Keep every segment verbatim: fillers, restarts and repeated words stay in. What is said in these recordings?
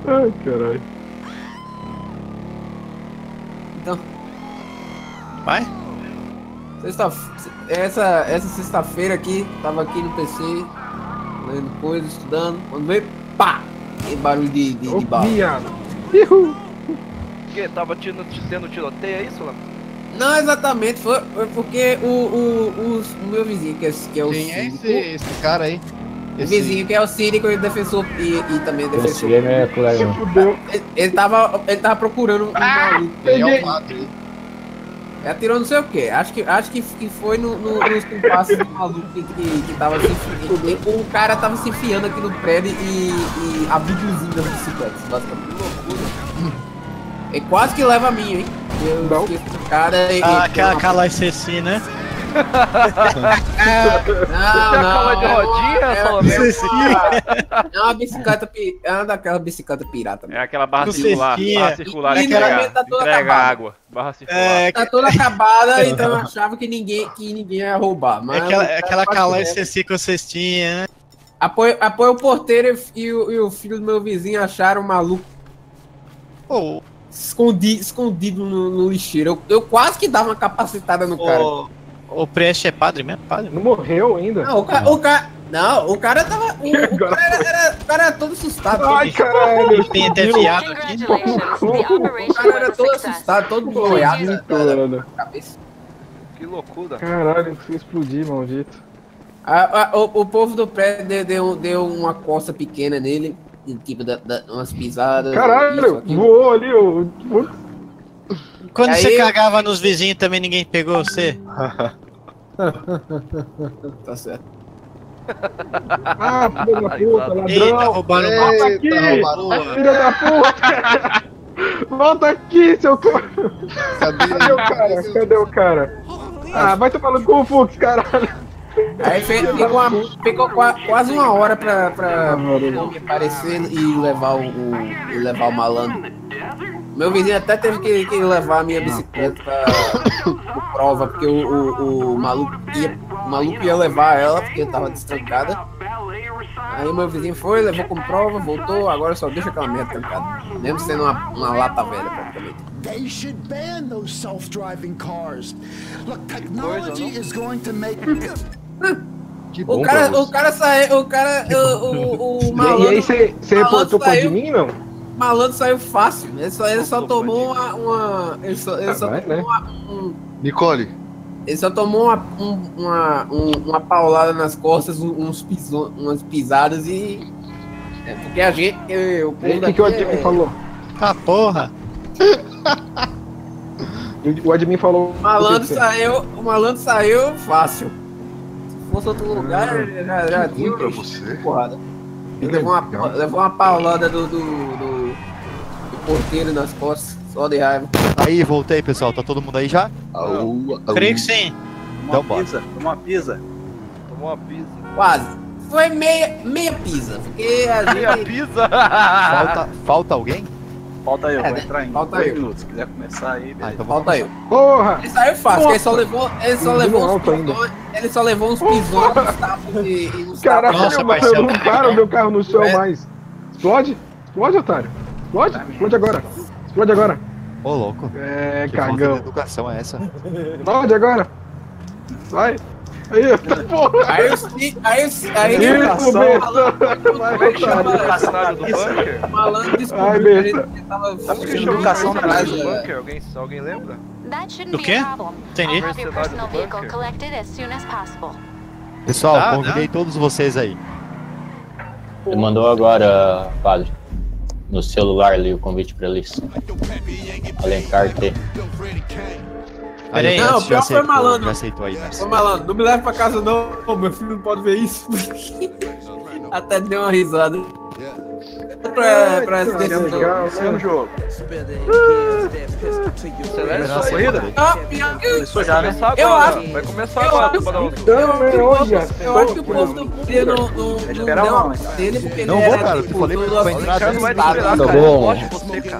Ai, caralho. Então. Vai? Sexta, essa essa sexta-feira aqui, tava aqui no P C, lendo coisa, estudando. Quando veio, pá! Que barulho de, de, Ô, de bala. viado. Ihu. Que? Tava tendo, tendo tiroteio, é isso, Lama? Não exatamente, foi, foi porque o, o, o, o meu vizinho, que é, que é o Quem é síndico, esse, esse cara aí? o vizinho que é o síndico e defensor, e, e também defensor. Esse game é colega. Se fudeu. Ele, ele, tava, ele tava procurando um maluco. Quem é Peguei. o padre? Ele atirou não sei o que. Acho que, acho que, que foi no, no, nos compassos do maluco que, que, que tava se enfiando. O cara tava se enfiando aqui no prédio e, e abduzindo as bicicletas. Basicamente, loucura. Ele quase que leva a minha, hein? Eu Não. esqueci do cara e. Ah, e- aquela aquela C C, né? Não, Tem a não. cala de é uma- rodinha, é- Salomé? É uma bicicleta. pi- É uma daquela bicicleta pirata. É aquela barra Com circular, cestinha. barra circular E- que e entrega, também tá toda entrega acabada. água. Barra circular. É, Tá toda acabada, então eu achava que ninguém, que ninguém ia roubar. Mas aquela, o cara aquela quase calai leva. C C com cestinha, né? Apoio, apoio o porteiro e o, e o filho do meu vizinho acharam o maluco Pô, escondi, escondido no, no lixeiro. Eu, eu quase que dava uma capacitada no cara. o, o Preste é padre mesmo? Padre? Não morreu ainda? Não, o cara. O cara não, o cara tava. O, o cara era, era, o cara era todo assustado. Ai, todo- caralho. Ele tem até fiado aqui. Congratulations, the O operation cara era was todo a success. assustado, todo Pô, boiado gente, na cara, mano. na cabeça. Que loucura. Caralho, não consegui explodir, maldito. A- a- o, o povo do prédio deu, deu, deu uma coça pequena nele, e, tipo, da, da- umas pisadas. isso, Caralho, aquilo. voou ali, ô. Putz. Quando Aí você eu- cagava nos vizinhos também ninguém pegou você? Tá certo. Ah, filha da puta, Eita, ladrão. roubaram Volta uma aqui, Eita, roubaram. filha da puta. Volta aqui, seu corno. Cadê? Cadê o cara? Cadê o cara? Ah, vai tomar no cu, Fux, caralho. Aí fe- ficou, uma- ficou qua- quase uma hora pra, pra me aparecer e levar o, o- e levar o malandro. Meu vizinho até teve que, que levar a minha bicicleta pra, pra prova, porque o, o, o maluco ia, o maluco ia levar ela, porque tava destrancada. Aí meu vizinho foi, levou como prova, voltou, agora só deixa aquela merda trancada. Mesmo sendo uma, uma lata velha, praticamente. They should ban those self-driving cars. Look, technology Coisa, não? is going to make Que bom O pra cara, você. o cara saiu, o cara, o, o, o E, malandro... e aí, você você malandro reportou pra saiu- de mim, não? O malandro saiu fácil. Ele só, ele só tomou uma. uma- ele só, ele Ah, só vai, tomou né? uma, um- Nicole, ele só tomou uma, um- uma, um- uma paulada nas costas, um- uns piso, umas pisadas e. É porque a gente. eu- O O povo que, daqui que o é- admin falou? Ah, porra! O admin falou. O malandro o que que saiu. O malandro saiu fácil. Se fosse outro lugar, já, já que ruim pra você. porrada. Ele levou uma, levou uma paulada do, do, do, do porteiro nas costas, só de raiva. Aí, voltei, pessoal. Tá todo mundo aí já? Au, au. Creio que sim. Então bora. uma pizza. Tomou uma pizza. Quase. Foi meia, meia pizza. Porque a E a gente. pizza? Falta, falta alguém? Falta eu, É, vou entrar em falta dois eu. minutos. Se quiser começar aí, Ah, beleza. então vou Falta eu. Porra! Ele saiu fácil, porque ele só levou. Ele só Não levou uns alto ainda. pisões. Ele só levou uns pisões, uns tapas e, e uns Caralho, tapas. Nossa, mano, Marcelo. não para o meu carro no chão É. mais. Explode? Explode, otário. Explode? Explode agora. Explode agora. Ô, louco. É, Que falta de cagão. educação é essa? Explode agora. Vai. Aí, porra. Aí os. Aí os. Aí Isso, os. besta. Vai, Como é que chama? otário. O cenário do bunker? O malandro descobriu Ai, que a besta. gente tava Como que fugindo chama o educação cenário atrás. do é. bunker? Alguém, alguém lembra? That shouldn't Do be quê? a problem. Entendi. I'll have your personal vehicle Bunker. collected as soon as possible. Pessoal, Dá, convidei todos vocês aí. Ele mandou agora, padre, no celular ali o convite pra eles. Alencar T. Peraí. Aí, Não, Messi, o pior já foi aceitou, malandro. Já aceitou aí, Messi. Ô malandro, não me leve pra casa não. Ô, meu filho não pode ver isso. Até deu uma risada. Pra, pra essa Que legal, Esse é mano. no jogo. Acelera sua corrida? Ah, pior que- Começou já, né? Começar Eu agora. acho- Vai começar eu agora, acho- Badalso. Não, né? Olha. Eu acho que o povo do poder não, não, não deu Espera uma lá, mão dele porque Não ele vou, era, cara, eu tipo, falei pra todo ele pra assim, entrar, O cara não vai te assustado. esperar, Tá cara. Eu bom. gosto de você, cara.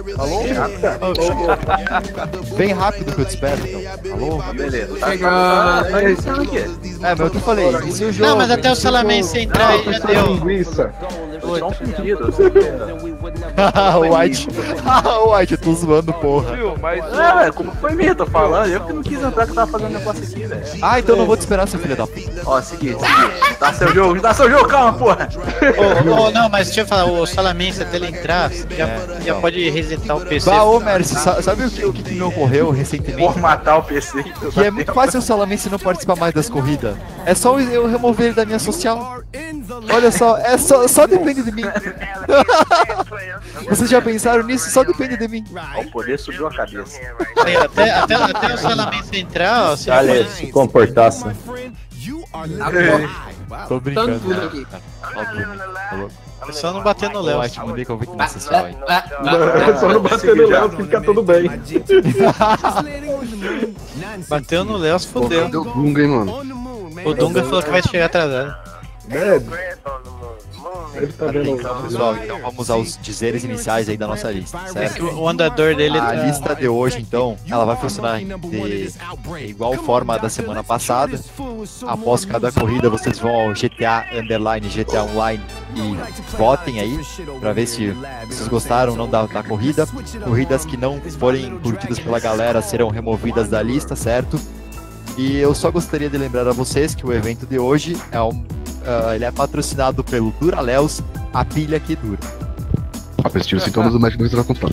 Alô? Bem rápido que eu te espero, então. Alô? Beleza. Tá, Chegando. tá pensando o quê? É, mas eu te falei, e se o jogo... Não, mas até o se Salaman jogo- se entrar aí já Essa deu. linguiça. Só um pedido. O White. O White, eu tô zoando, porra. Viu, mas... É, velho, como foi minha, tô falando. Eu que não quis entrar que tava fazendo negócio aqui, velho. Ah, então eu não vou te esperar, seu filho da puta. Ó, seguinte, seguinte. Tá seu jogo, tá seu jogo, calma, porra. Ô, ô, não, mas deixa eu falar, o Salamense até ele entrar, já, É, já não. pode resetar o P C. Bah, ô, Mercy, sa- sabe o que, o que me ocorreu recentemente? Formatar o P C. Que é muito fácil o Salamense não participar mais das corridas. É só eu remover ele da minha social. Olha só, é só, só depende de mim. Vocês já pensaram nisso? Só depende de mim. Ó, o poder subiu a cabeça. Sim, até, até, até o Salamense entrar, ó, você já Olha, pode... se comportasse. Tô brincando. tudo aqui. É só não bater no Léo. White, mandei convite na social aí. É só não bater no Léo que fica tudo bem. Bateu no Léo, se fodeu. Deu Dunga, hein, mano. O Dunga falou que vai chegar atrasado. Deve. Deve tá Tá vendo. brincando, pessoal. Então vamos usar os dizeres iniciais aí da nossa lista, certo? O andador dele A tá... lista de hoje, então, ela vai funcionar de igual forma da semana passada. Após cada corrida, vocês vão ao G T A Underline, G T A Online e votem aí, pra ver se vocês gostaram ou não da, da corrida. Corridas que não forem curtidas pela galera serão removidas da lista, certo? E eu só gostaria de lembrar a vocês que o evento de hoje é um, uh, ele é patrocinado pelo Duraléus, a pilha que dura. Apertiu os sintomas do médico do contato.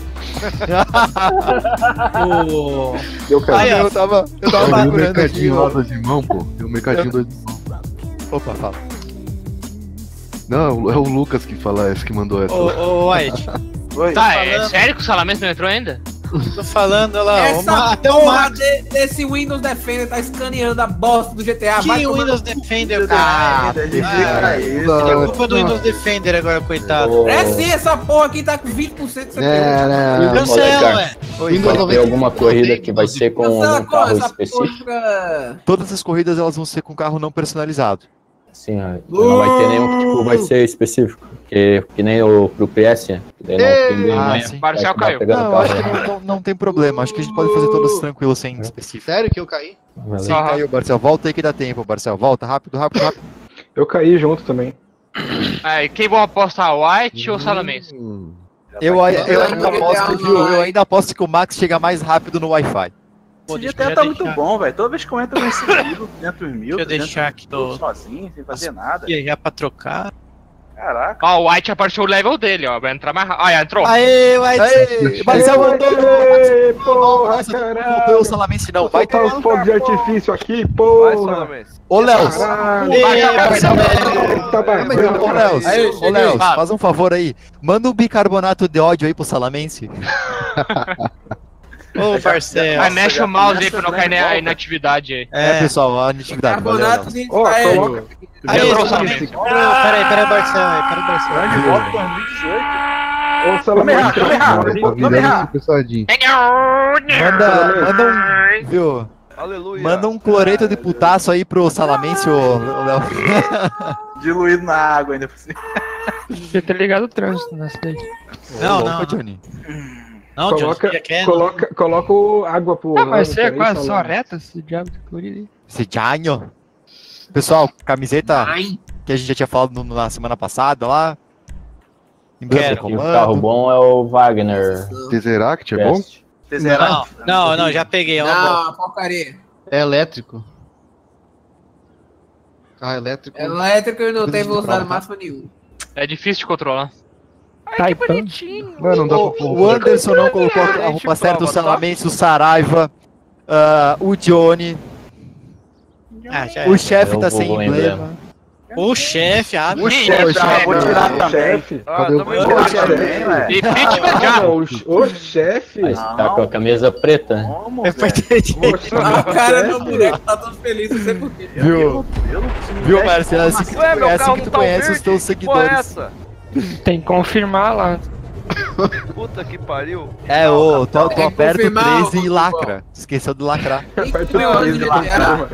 O... Eu quero. Aí, ó. eu tava, eu tava Deu um procurando aqui. mercadinho lá ó. dois irmãos, pô. Deu um mercadinho dois irmãos. Opa, fala. Não, é o Lucas que fala essa, que mandou essa. Ô, ô, White, Oi. Tá, é sério que o Salamense não entrou ainda? tô falando, olha lá, Essa uma- até o porra Max. de- desse Windows Defender tá escaneando a bosta do G T A. Que Vai tomar- Windows Defender, Ah, cara? explica Ah, isso. é culpa do Windows Defender agora, coitado. É sim, essa porra aqui tá com vinte por cento de C P U. É, né? Cancela, ué. Vai ter alguma corrida que vai ser com Cancela um carro essa específico? porra. Todas as corridas elas vão ser com carro não personalizado. Sim, ó, não vai ter nenhum que tipo, vai ser específico. Que, que nem o pro P S. Que daí não tem Ah, nenhum, sim. O Marcel vai acabar caiu. pegando Não, eu carro, acho que né? não, não, não tem problema. Acho que a gente pode fazer todos tranquilos sem específico. Sério que eu caí? Sim, Aham. caiu, Barcel. Volta aí que dá tempo, Barcel. Volta, rápido, rápido, rápido. Eu caí junto também. Aí, quem vão apostar, White ou Salamense? Eu, eu, eu Eu ainda não aposto, vou viu? dar Eu ainda aposto que o Max chega mais rápido no Wi-Fi. Pô, Esse deixa G T A eu tá deixar- muito bom, velho. Toda vez que eu entro nesse mil, duzentos mil, Deixa eu trezentos deixar aqui, mil, tô- sozinho, sem fazer nada. E já pra trocar. Caraca. Ó, o White apareceu o level dele, ó. Vai entrar mais rápido. Ah, já entrou. Aê, White. Aê, Marcel mandou! Ei, porra, Nossa, não caralho! deu o Salamense não. Vai Vai tomar os fogos de artifício aqui, Vai, porra! Salamense. Ô, Léo! Caralho! Ei, Marcel. Tá bem. Ô, Léo, Aí, ô, cheguei. Léo, Fala. faz um favor aí. Manda um bicarbonato de ódio aí pro Salamense. Ô, Marcel. Aí mexe o mouse aí começa pra não a cair entrar na em inatividade aí. É, É, pessoal, a atividade. Valeu, Léo. Carbonato de Ó, Israel. coloca. Aí, Lembrou o Salamense. Salamense. Peraí, peraí, Marcel. Peraí, Marcel. Grande volta dois mil e dezoito. Ô, Salamense. Vamos errar, vamos errar, vamos errar. Pessoadinho. Manda, manda um, viu? Aleluia. Manda um cloreto de putaço aí pro Salamense, ô, ô Léo. Diluído na água ainda por cima. Você tá ligado o trânsito na cidade. Não, Ô, não, louco, não. Johnny. Não, John, Coloca, você quer? coloca, coloca o água pro. Ah, mas você é aí, quase só Salamense. reta, esse diabo de corrida aí. Esse Janho. Pessoal, camiseta Ai, que a gente já tinha falado no- na semana passada lá. Emblema de Quero. E o comando. carro bom é o Wagner. Tesseract é bom? Best. Tá Não, não, não, já peguei. É uma boa. não, porcaria. É elétrico. Carro elétrico. Elétrico e não tem de velocidade prova, tá? máxima nenhuma. É difícil de controlar. Ai, que bonitinho. Mano, não dá O, pra o Anderson não colocou a Gente, roupa certa, o prova, tá? Salamense, o Saraiva, ah, o Johnny, Ah, já é. o chefe Eu tá vou sem com o emblema. emblema. O chefe, ah, O sim. chefe, ah, vou tirar O também. chefe. Ah, Cadê o tamo o igual, chefe? também, ué. E Pitman já. Ah, o, o chefe. Aí você tá com a camisa preta. Como, Eu velho? entendi. Ah, o cara do boneco tá todo feliz, não sei porquê. Viu? Eu não consigo Viu, ver. Marcelo? É assim que tu Ué, meu conhece, carro que não tu tá conhece verde? os teus Que porra é seguidores. essa? Tem que confirmar lá. Puta que pariu. É, ô, tu, tu Tem que aperta o confirmar, treze e ô, lacra. Esqueceu de lacrar. Aperta Meu, o treze ele lá, era- caramba.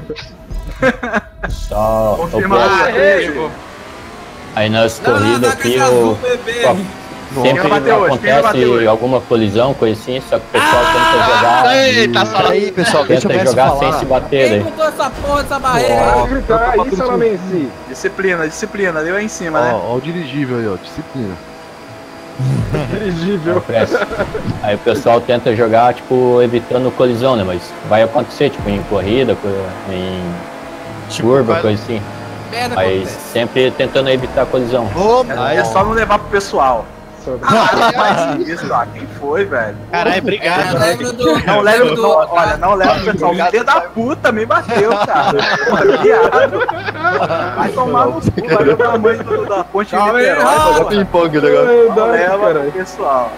Só. Confirmar. o- Ah, Chegou. Aí nas Não, não, corridas dá aqui caixa azul, o. bebê. Ó, Sempre acontece alguma colisão, coisa assim, só que o pessoal tenta jogar. Eita, Pera aí, pessoal, deixa eu Tenta ver jogar falar. sem se bater, Quem né? botou essa porra dessa barreira? Pode gritar aí, Salamense. Disciplina, disciplina, deu aí em cima, Ó, né? ó o dirigível aí, ó, disciplina. Dirigível. Aí o pessoal tenta jogar, tipo, evitando colisão, né? Mas vai acontecer, tipo, em corrida, co- em curva, vai- coisa assim. Merda Aí acontece. sempre tentando evitar colisão. Aí é só não levar pro pessoal. Ah, isso, ah, quem foi, velho? Caralho, É, obrigado. lembra do... Não leva lembra pro. Não, olha, não leva pro pessoal. O filho da puta me bateu, cara. Porra, viado. Vai tomar no cu, vai ver o tamanho do- da ponte de Calma aí, Niterói. Rafa. Não Ping-pong o Não leva pro pessoal.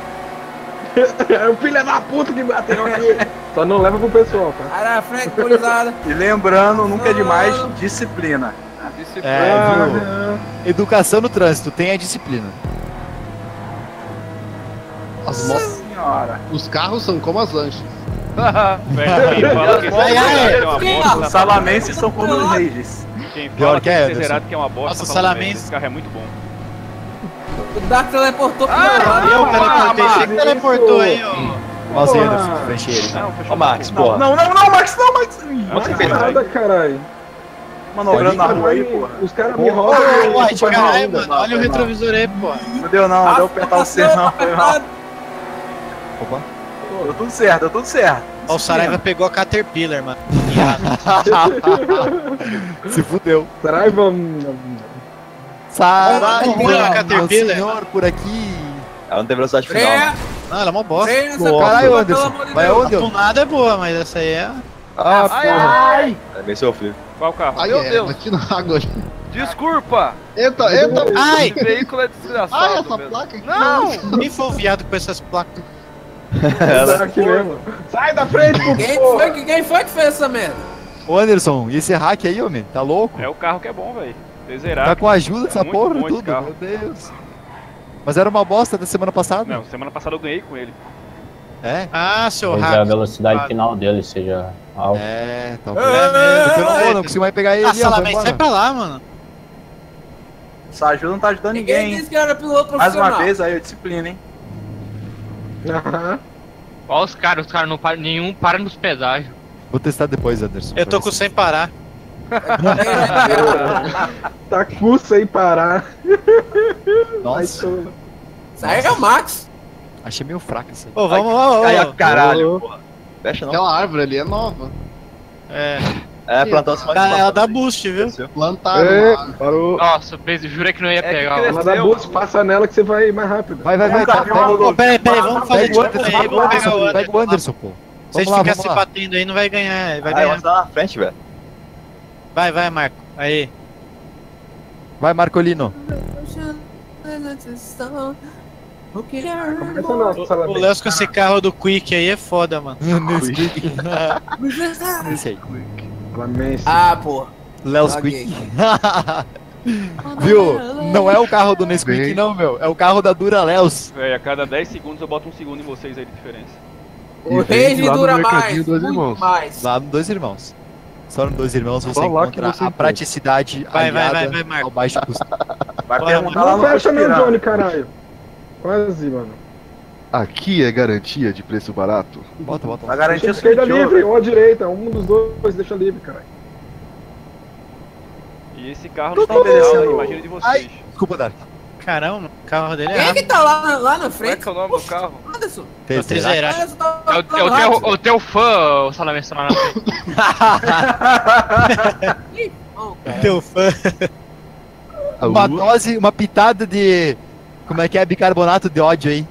É o filho da puta que bateu aqui. Só não leva pro pessoal, tá? Cara, frente polizada. E lembrando, nunca é demais, disciplina. Disciplina. É, viu? Educação no trânsito, tem a disciplina. As mo- Senhora. Os carros são como as lanchas. Velho, quem fala que esse Ai, ai, é uma quem bosta, Os tá salamenses são como os reis. Quem Pior fala que que é, esse Anderson. zerado que é uma bosta, Nossa, tá falando Salamence. bem, esse carro é muito bom. O Dark teleportou pro Eu meu lado. teleportei, você que teleportou aí, ó. Nossa, Porra. Anderson, frente ele. Não, fechou. Ó, Max, Não, porra. não, não, não, Max, não, Max. Não, Max, você vai Nada, caralho. manobrando na rua aí, porra. Os caras me Ô, roubam. White, caralho, mano. Olha o retrovisor aí, pô. Não deu não, não deu apertar o C não, foi mal. Opa. Deu tudo certo, deu tudo certo. Ó, o Saraiva pegou a Caterpillar, mano. Se fudeu. Saraiva. Saraiva, Olha a meu Caterpillar. senhor, por aqui. Ela não tem velocidade final. Freia, né? Não, ela é mó bosta. freia nessa Pô, porra, caralho, pelo Anderson. amor de Vai Deus. onde? A tunada é boa, mas essa aí é... Ah, Ai, porra. ai, É bem sofrido. Qual carro? Aí, Meu é, Deus. aqui na água. desculpa. Eita, eita. Ai! Esse veículo é Ai, desgraçado essa mesmo. placa aqui. Não! Quem foi o viado com essas placas? Tá aqui mesmo. Sai da frente, pô. Quem foi, que- quem foi que fez essa merda? Ô, Anderson, e esse hack aí, homem? Tá louco? É o carro que é bom, velho. Ter zerado. Tá com a ajuda dessa Muito porra bom esse tudo, carro. meu Deus. Mas era uma bosta da semana passada? Não, semana passada eu ganhei com ele. É? Ah, seu Talvez a hack. velocidade final dele seja alta. É, talvez. É mesmo. Eu não vou, não consigo mais pegar ele. Ah, ó, vai Salamence, embora. sai pra lá, mano. Essa ajuda não tá ajudando Ninguém ninguém. disse que era piloto Mais profissional. uma vez aí, disciplina, hein? Aham. Olha os caras, os caras não param, nenhum para nos pedágios. Vou testar depois, Anderson. Eu tô com sem parar. Tá cu sem parar. Nossa, Isso aí é o Max. achei meio fraco isso aí. Ô, vamos, ó, ó. Ai, ó. caralho, porra. Fecha não. Aquela árvore ali é nova. É, É, plantar os mais ela ela dá boost, viu? Plantaram. É, lá. parou. Nossa, eu jurei que não ia É que pegar. cresceu. ó. Ela dá boost, passa nela que você vai mais rápido. Vai, vai, vai. Nunca Pega, vi uma pega, Pô, peraí, peraí, vamos fazer pega o tipo Anderson, aí, pega o vamos pegar Anderson, o pega o Anderson. Anderson, pô. Se a Vamos gente lá, ficar vamos se lá. batendo aí, não vai ganhar. Vai Ah, ganhar. você tá na frente, velho. Vai, vai, Marco. Aí. Vai, Marcolino. Começa não, O Salamence. Léo com esse carro do Quick aí é foda, mano. Esse aí. Salamence. Ah, porra. Léo's Caguei. Quick. Viu? Não é o carro do Nesquik, Bem. não, meu. É o carro da Dura Léos. Véi, a cada dez segundos eu boto um segundo em vocês aí de diferença. O E vem rei lá no dura mercadinho mais, Dois muito Irmãos. mais. Lá no Dois Irmãos. Só no Dois Irmãos você Só lá que encontra você a encontra. praticidade Vai, vai, aliada vai, vai, Marco. ao baixo custo. Vai Bora, perguntar lá Não no fecha meu Pirata. Johnny, caralho. Quase, mano. Aqui é garantia de preço barato. Bota, bota. Vai bota. garantir o Deixa a esquerda seguinte, livre ô, ou a direita. Um dos dois deixa livre, caralho. E esse carro Tu não tá tá legal, obedecendo- imagina de vocês. Ai. Desculpa, Dark. Caramba, o carro dele é Quem é que rápido. tá lá, na- lá na Como é frente? que é o nome do carro? Anderson. É o Terceira. Triceratops. Anderson tá É o, é o teu, rápido. o teu fã, o Salamence, tá lá na frente. Não, cara. Teu fã. A Uma lua- dose, uma pitada de... Como é que é? Bicarbonato de ódio aí.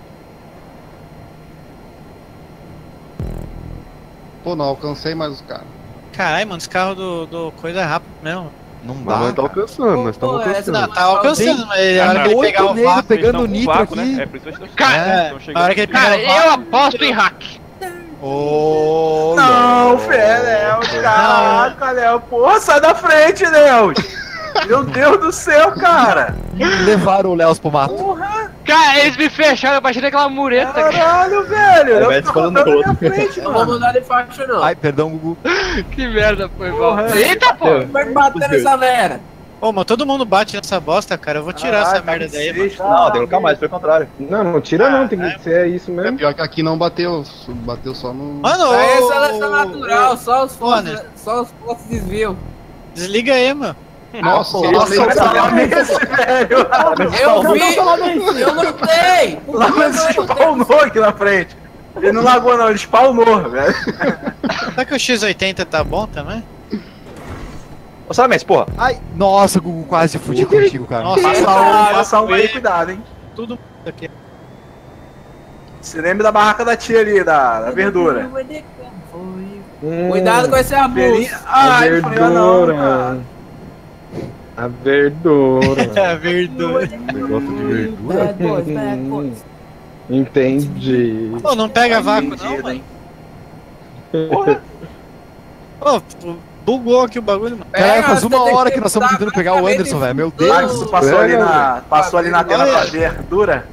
Pô, não alcancei mais os caras. Caralho, mano, esse carro do, do coisa é rápido mesmo. Não Mas dá. nós tá alcançando, nós estamos Pô, essa alcançando. Não, tá alcançando, mas a hora que ele Oito pegar o negros vácuo... pegando Eles tão com nitro vácuo, aqui. né? É por isso que eles estão Cara, É, estão chegando. a hora que ele pegar Cara, o eu vácuo... aposto em hack. Ô, Não, louco. Fé, Léo, caraca, Léo, porra, sai da frente, Léo. Meu Deus do céu, cara. Levaram o Léo pro mato. Porra, Cara, eles me fecharam, eu baixei naquela mureta. cara. caralho, velho. Vai Eu tô disparando rodando pro na minha frente, Não vou mano. mandar ele faixa, não. Ai, perdão, Gugu. Que merda, foi mal. Porra. Eita, pô. Como é que bateu nessa merda? Ô, mas todo mundo bate nessa bosta, cara. Eu vou tirar Caralho, essa merda tá daí, em mano. sexto. Não, tem que colocar mais, foi o contrário. Não, não tira não, tem que ser isso É mesmo. pior que aqui não bateu, bateu só no... Mano, Isso aí é ô, seleção natural, só os Bonner. fortes, só os fortes desviam. Desliga aí, mano. Nossa, Nossa, nossa, esse velho. Eu vi, eu lutei. Lá você spawnou aqui na frente. Ele não lagou não, ele spawnou, velho. Será que o X oitenta tá bom também? Ô, Salamence, porra. Ai, nossa, Gugu, quase fudi contigo, cara. Nossa, Passa um, passa um aí, cuidado, hein. tudo aqui. Se lembra da barraca da tia ali, da, da verdura. Hum, Cuidado com esse arbusto. Ferinha- a Ai, não foi eu não, verdura. cara. A verdura. É verdade. negócio de verdura. Bad boys, bad boys. Entendi. Pô, não pega vácuo não, Mentira, mano. hein. Porra, Pô, bugou aqui o bagulho, mano. Caralho, Pega, faz você uma tem hora que que nós estamos tentar tentando pegar o praticamente Anderson, velho. Meu fudeu. Deus. Max, passou ali Pega, na, passou ali na tela Olha. pra verdura.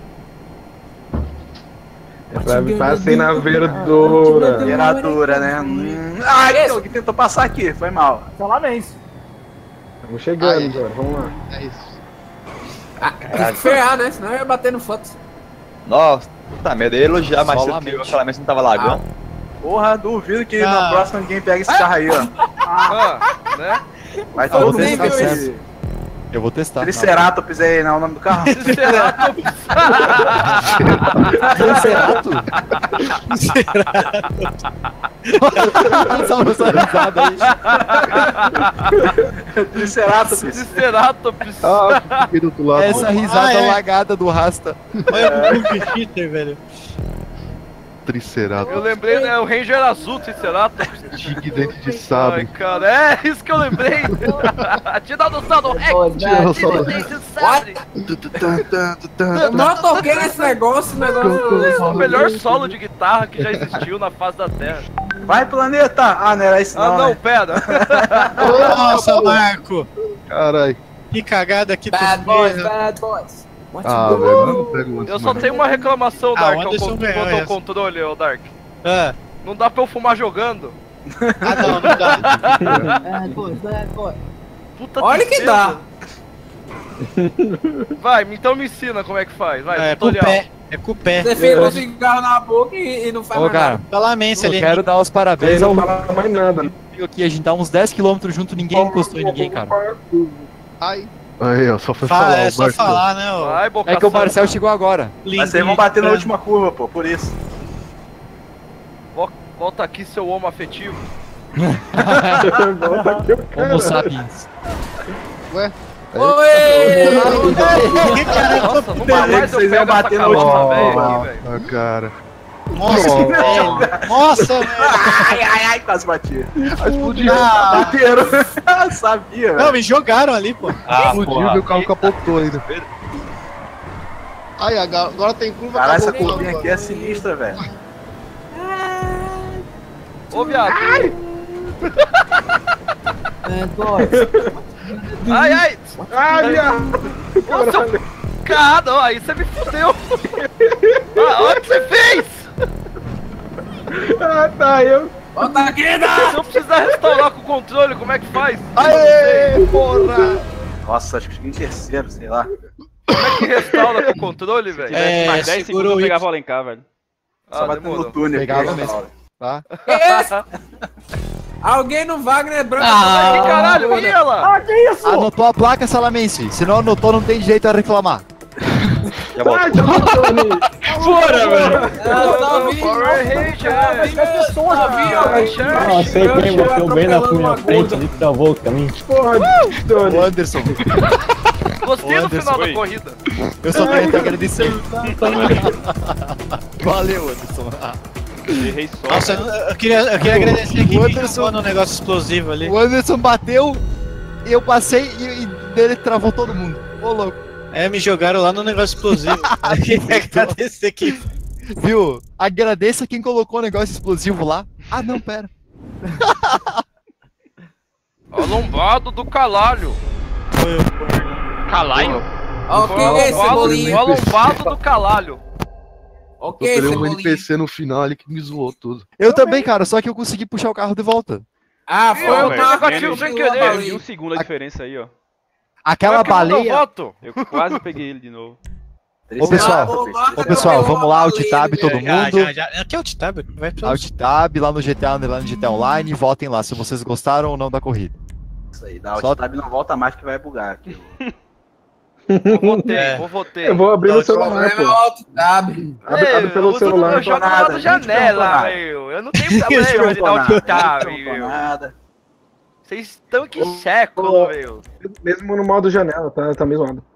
É pra passei na verdura. Verdura, né? Hum. Ai, alguém tentou passar aqui, foi mal. Estamos chegando, Aí. agora, vamos lá. É isso. Ah, tem que ferrar, né? Senão eu ia bater no fotos. Nossa, puta merda, eu ia elogiar mais cedo que Solamente. o Salamence não tava lagando. Porra, duvido que Ah. na próxima ninguém pega esse carro aí, ó. Ah, né? Vai Ah, todo você mundo tá ver certo. esse Eu vou testar. Triceratops aí, não é o nome do carro? Triceratops. Triceratops? Só essa risada aí. Triceratops. Triceratops. Ah, fiquei do outro lado. Essa risada Ah, é. lagada do Rasta. Olha o Google Cheater, velho. Triceratops. Eu lembrei, né? O Ranger azul, Triceratops. Tique dente de Ai, sabre. cara, é isso que eu lembrei. Tiranossauro Rex. Tiranossauro Dente de sabre. Eu não toquei nesse negócio, o negócio. Esse é o melhor solo de guitarra que já existiu na face da Terra. Vai, planeta! Ah, não era isso Ah, não, não, né? pera. Nossa, Marco. Caralho. Que cagada aqui, Bad tu boys, fez. bad boys. What Ah, you do? velho, não pega o Eu Anderson, só não. tenho uma reclamação, Ah, Dark, o ao Anderson con- ganhou quanto ao essa. controle, ô Dark. Ah, Não dá pra eu fumar jogando. ah, não, não dá. Bad boys, bad boys. Puta Olha que tristeza. dá. Vai, então me ensina como é que faz. Vai, É com o tutorial. pé. É com o pé. Você fica com o cigarro na boca e, e não faz Ô, mais cara, nada. Salamence eu ali. quero dar os Aí parabéns ao não fala mais nada. aqui. A gente tá uns dez quilômetros junto, ninguém encostou em ninguém, cara. Ai. Aí, ó, só foi Fala, falar. é o só Marcelo. falar, né? Ó. Vai, boca É que o santa. Marcel chegou agora. Mas vocês vão bater na última curva, pô, por isso. Vo- Volta aqui, seu homo afetivo. Volta aqui, o cara. Homo sapiens. Ué? Oi! Que cara, Nossa, não Falei mais que eu vocês iam pego essa bater no calota, último. velho, aqui, velho. Ah, cara. Nossa, velho. Nossa, velho. Ai, ai, ai, quase bati. Explodiu. Ah, Bateram. Sabia, não, velho. me jogaram ali, pô. Ah, Explodiu e o carro capotou ainda. Ai, aga- agora tem curva. Caralho, essa acabou. curvinha aqui é sinistra, velho. Ô, viado. Bad boys. Ai, ai. Ai, viado. Nossa, cara, ó, aí você me fudeu. Ah, olha o que você fez. Ah, tá, eu. Volta aqui, Se dá! eu precisar restaurar com o controle, como é que faz? Aê, porra! Nossa, acho que fiquei em terceiro, sei lá. Como é que restaura com o controle, velho? É, Mais dez segura segundos o eu Y. pegava o Alencar, velho. Só Ah, batendo demorou. no túnel. Pegava aqui, mesmo. Tá? Que esse? Alguém no Wagner Branco. Ah, Que caralho, olha ela. Anotou a placa, Salamence. Se não anotou, não tem direito a reclamar. Já volto. Ai, tá matando. Fora, velho. Eu só vi. Power Ranger. Só vi alguém. Não, sei quem bateu bem na minha frente ali, travou o caminho. Porra, Tony. Ô, Anderson, Gostei Ô, do final Anderson. da corrida. eu só tenho que agradecer. Valeu, Anderson. Errei só. Nossa, eu, eu queria, eu queria agradecer aqui O quem Anderson- jogou no negócio explosivo ali. O Anderson bateu, eu passei e, e dele travou todo mundo. Ô, louco. É, me jogaram lá no negócio explosivo. Eu queria agradecer aqui. Viu? Agradeça quem colocou o negócio explosivo lá. Ah, não, pera. A lombado do calalho. Foi o Calalho? Ó, Foi que o é esse lombado- bolinho? o alombado do calalho. Ok, Eu esse peguei um bolinho. N P C no final ali que me zoou tudo. Eu também, cara, só que eu consegui puxar o carro de volta. Ah, foi Eu o tô Marco negativo que sem tirou a querer. bolinha. Um segundo a diferença aí, ó. Aquela baleia. Voto. Eu quase peguei ele de novo. Ô pessoal, ô pessoal, vamos lá, alt tab todo mundo. Já, já, já. Aqui é alt tab, vai pra Alt tab lá no G T A Underline G T A Online e votem lá se vocês gostaram ou não da corrida. Isso aí, dá alt Só- tab não volta mais que vai bugar aqui. Eu votei, É. eu votei. Eu vou abrir no O celular, problema é o pô. alt tab. Abre, Ei, abre eu pelo uso- celular. Eu jogo nada, lá da gente, janela, não nada. meu. Eu não tenho problema de dar alt tab, meu. Nada. Vocês estão que século, meu. Mesmo no modo janela, tá, tá meio zoado.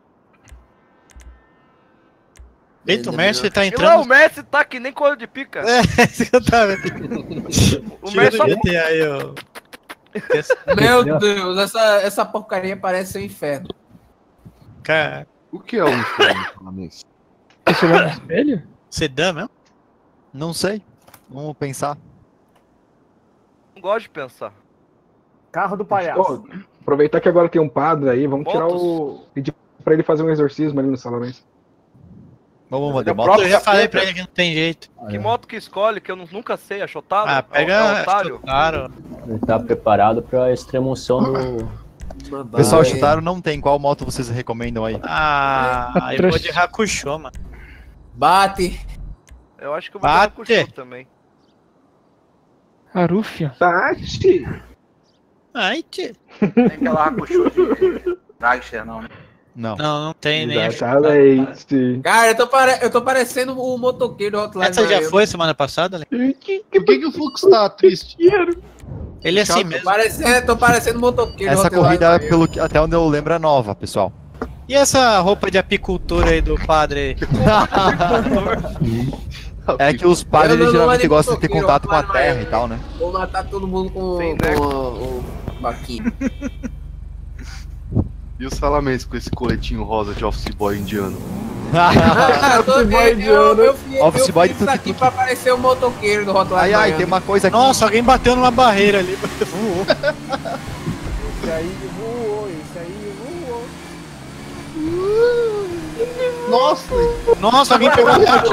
Eita, o Messi tá E lá entrando. o Messi tá que nem coelho de pica. É, isso que eu tava vendo. O Tira Messi do só... G T A aí, ó. Meu Deus, essa, essa porcaria parece um inferno. Cara, O que é um inferno, Flamenense? Esse olhar no espelho? sedã mesmo? Não sei. Vamos pensar. Não gosto de pensar. Carro do palhaço. Ô, aproveitar que agora tem um padre aí, vamos tirar Motos? o. Pedir pra ele fazer um exorcismo ali no salão. Vamos mandar Eu já falei pra ele que não tem jeito. Que moto que escolhe, que eu nu- nunca sei, é chotado? Ah, É o- é pega. o otário? Claro. Ele tá preparado pra extremoção do. Pessoal, Vai. chutaram, não tem. Qual moto vocês recomendam aí? Ah, eu vou de Hakusho, mano. Bate. Eu acho que eu vou Bate. dar Hakusho também. Arúfia. Tati! Ai, tio. Tem aquela Hakusho de Dragster, não, né? Não. Não, não tem nem. Exatamente. Cara, eu tô, pare... eu tô parecendo o motoqueiro do Hotline Essa já Miami. foi semana passada, né? Por que, que o Fux tá triste? Ele é assim Tô mesmo. parecendo, tô parecendo motoqueiro Essa do Hotline corrida, Miami. pelo que- até onde eu lembro, é nova, pessoal. E essa roupa de apicultura aí do padre aí? É que os padres Eu não- eles não geralmente é gostam de ter motoqueiro, contato com a Hotline terra Miami. e tal, né? Vou matar todo mundo com, Sim, com né? o, o baquinho. E o Salamense com esse coletinho rosa de office boy indiano? Ah, eu, tô, Office boy eu, eu, indiano. eu, fiz- Office eu boy fiz de isso aqui pra parecer o motoqueiro do Hotline Ai, ai, Miami. tem uma coisa aqui. Nossa, alguém bateu numa barreira ali. Voou. Esse aí voou, esse aí voou. Nossa! Nossa, alguém pegou a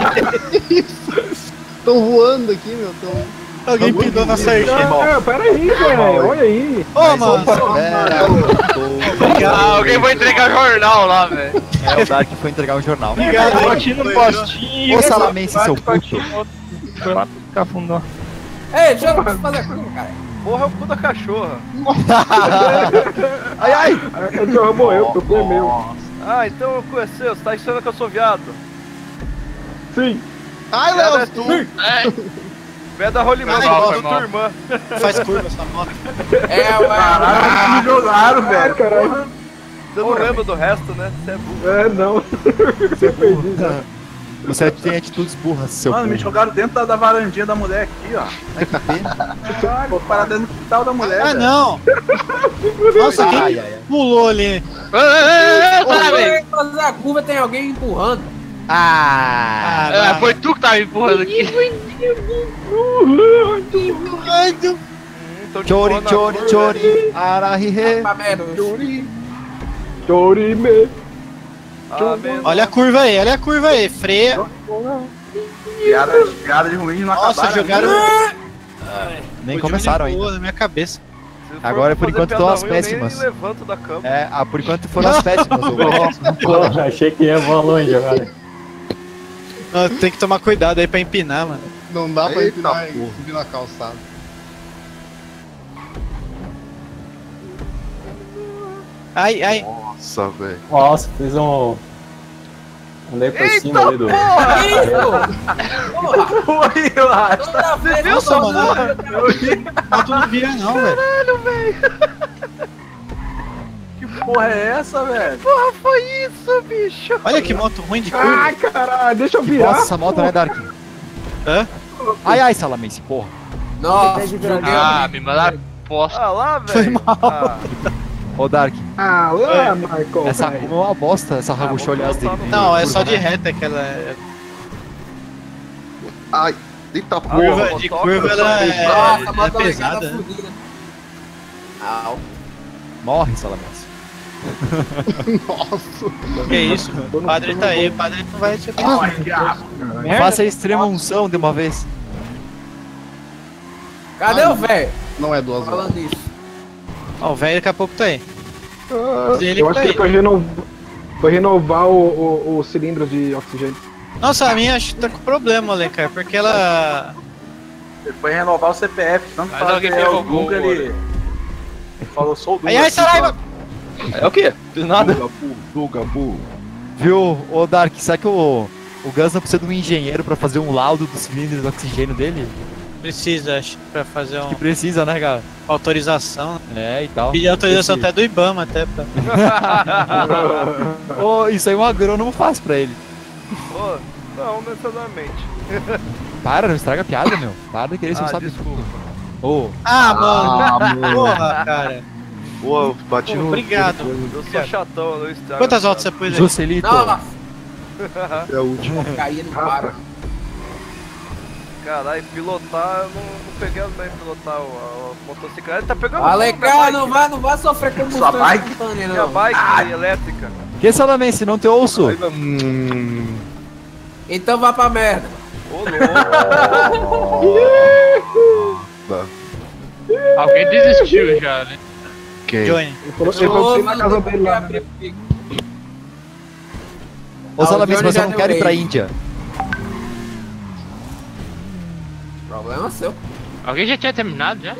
Estão voando aqui, meu. Tão... Alguém pisou na sarjeta. Ah, pera aí, velho. Olha aí. Ô, mano. Ah, alguém vai entregar jornal lá, velho. É o Dark que foi entregar um jornal. Obrigado, Bati no postinho. Ô, Salamense, seu puto. Foi lá pro cafundó. Ei, deixa eu fazer a curva, cara. Porra, é o cu da cachorra. Ai, ai. A cachorra morreu, porque é meu. Ah, então eu conheci, você tá ensinando que eu sou viado. Sim. Ai, Viado é Léo, tu. Viado da Rolimão, Foi mal, da foi mal. tua irmã. Faz curva essa moto. É, ué. Caralho, me jogaram, Ah, velho. caralho. Você não lembra do resto, né? Você é burro. É, não. Você perdi já. Você tem atitudes burras, seu Mano, me burro. jogaram dentro da, da varandinha da mulher aqui, ó. Vou parar dentro do quintal da mulher, Ah, velho. não. Nossa, Ai, quem ai, ai. pulou ali? Ei, ei, ei, Ô, parabéns. eu fazer a curva tem alguém empurrando. Ah! É, foi tu que tava me empurrando aqui. Então, te Chori, empurrando na chori, curva. chori. Arahihe. Pra menos. Chorime. Ah, menos. Olha a curva aí, olha a curva aí. Freia. Piadas, piadas ruins não Nossa, acabaram. jogaram. Nem O começaram Johnny voou ainda. na minha cabeça. Se for Agora, por fazer enquanto, piada estão as ruim, eu nem péssimas. levanto da cama. É, ah, por enquanto foram as péssimas. Pô, achei que ia voar longe agora. Ah, tem que tomar cuidado aí pra empinar, mano. Não dá pra Eita, empinar e porra. subir na calçada. Ai, ai. Nossa, velho. Nossa, fiz um. Andei por cima ali do. Foi, eu acho. Você viu, só, mano? Moto não vira não, velho. Que porra é essa, velho? Porra, foi isso, bicho? Olha que moto ruim de curva. Ai, caralho, deixa eu virar. Nossa, essa moto não é Dark. Hã? Ai, ai, Salamense, porra. Nossa, joguei Ah, me mandaram posta. Ah lá, velho. Foi mal. Ah, Ô, Dark, Ah, lá, Michael. essa velho. curva é uma bosta, essa Hakusho, aliás, dele. Não, é só de reta que ela é. Ai, eita porra. Curva, de curva ela é, Nossa, é moto ligada pesada. fudida. Au. Morre, Salamense. Nossa. Que isso? O padre tá aí, o padre não vai te Caralho. Faça a extrema unção de uma vez. Cadê o velho? Não é duas horas. Falando isso. Ó, o velho daqui a pouco tá aí. Ah, Ele eu acho que foi. ele foi, renov... foi renovar o, o, o cilindro de oxigênio. Nossa, a minha acho que tá com problema, Alencar, porque ela. Ele foi renovar o C P F, tanto Mas fazer alguém é, o pegou Dunga, o ele... ele falou, sou o Dunga. Ai, ai, Saraiva! É o quê? Fiz nada. Duga, burro. Viu, ô Dark, será que o, o Gus não precisa de um engenheiro pra fazer um laudo dos cilindros de oxigênio dele? Precisa, acho, pra fazer um. Que precisa, né, cara? Autorização. É, e tal. Pedir autorização Esse- até do Ibama, até. Pra... Ô, isso aí um agrônomo faz pra ele. Pô, não necessariamente. Para, não estraga a piada, meu. Para de querer ser um Ah, sabe. desculpa. Ô, Ah, mano! Ah, mano. Porra, cara. Pô, eu bati Pô, no. obrigado. Eu sou chatão, eu não estrago. Quantas voltas você pôs aí? Joselito. Nossa, É a última. caía no para. Caralho, pilotar, eu não, não peguei as mães pilotar o- a, a motocicleta. Ele tá pegando Alencar, não vai, não vai sofrer combustão Sua bike? espontânea, minha não. bike elétrica. Que Salamence, não te ouço. Hum. Então vá pra merda. Ô, louco. Alguém desistiu já, né? Quem? Johnny. Ele falou, ele falou que tem na casa dele lá. Né? Ô, Ah, Salamence, o mas Johnny eu não já quero deu ir pra rei. Índia. Problema seu. Alguém já tinha terminado já?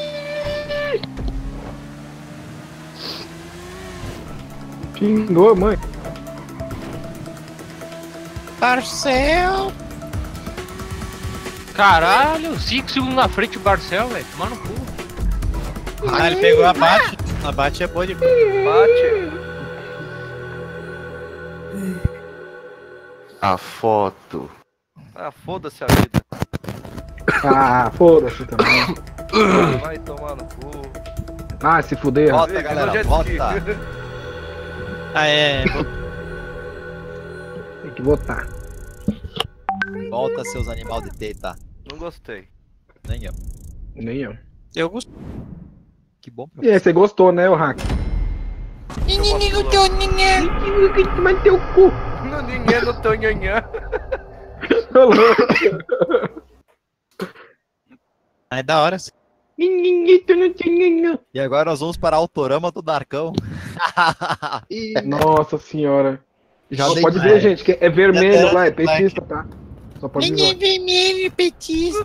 Pingou, mãe. Parcel! Caralho, cinco segundos na frente o Barcel, velho. Tomar no cu. Ah, ele pegou a bate. A bate é boa de. Bate. A foto. Ah, foda-se a vida. Ah, foda-se também. Vai tomar no cu. Ah, se fuder. Volta, Ih, galera, no jet volta. ski. Ah, é. Tem que votar. Volta, seus animal de teta. Não gostei. Nem eu. Nem eu. Eu gostei. Que bom. E aí, você gostou, né, o hack? Mas teu cu. No ninguém no teu nhanhã. É da hora. E agora nós vamos para a Autorama do Darkão. Nossa senhora. Já Só dei- pode ver, é. gente, que é vermelho Já lá, é deram petista, tá? Só pode ver. vermelho, petista.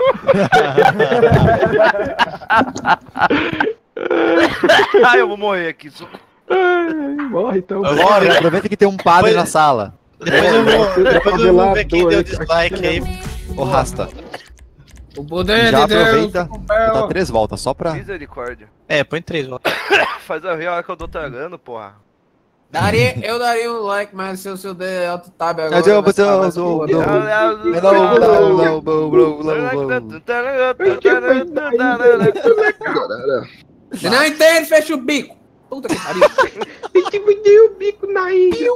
Ai, eu vou morrer aqui. Só- Ai, morre então. Bora, aproveita que tem um padre Depois- na sala. Depois eu vou, depois eu vou ver quem deu dislike aí. Ô, Rasta, O poder já de Deus. aproveita, vou dar três voltas, só pra... Misericórdia. É, põe três voltas. Faz a hora que eu tô tragando, porra. Daria, eu daria um like, mas se o seu der alto tab agora. Mas eu- vai mas eu- ficar mais eu- foda. eu- Não, não, não, não, não, não, não. Você não entende, fecha o bico. Puta que pariu. Tem que medir o bico na ilha.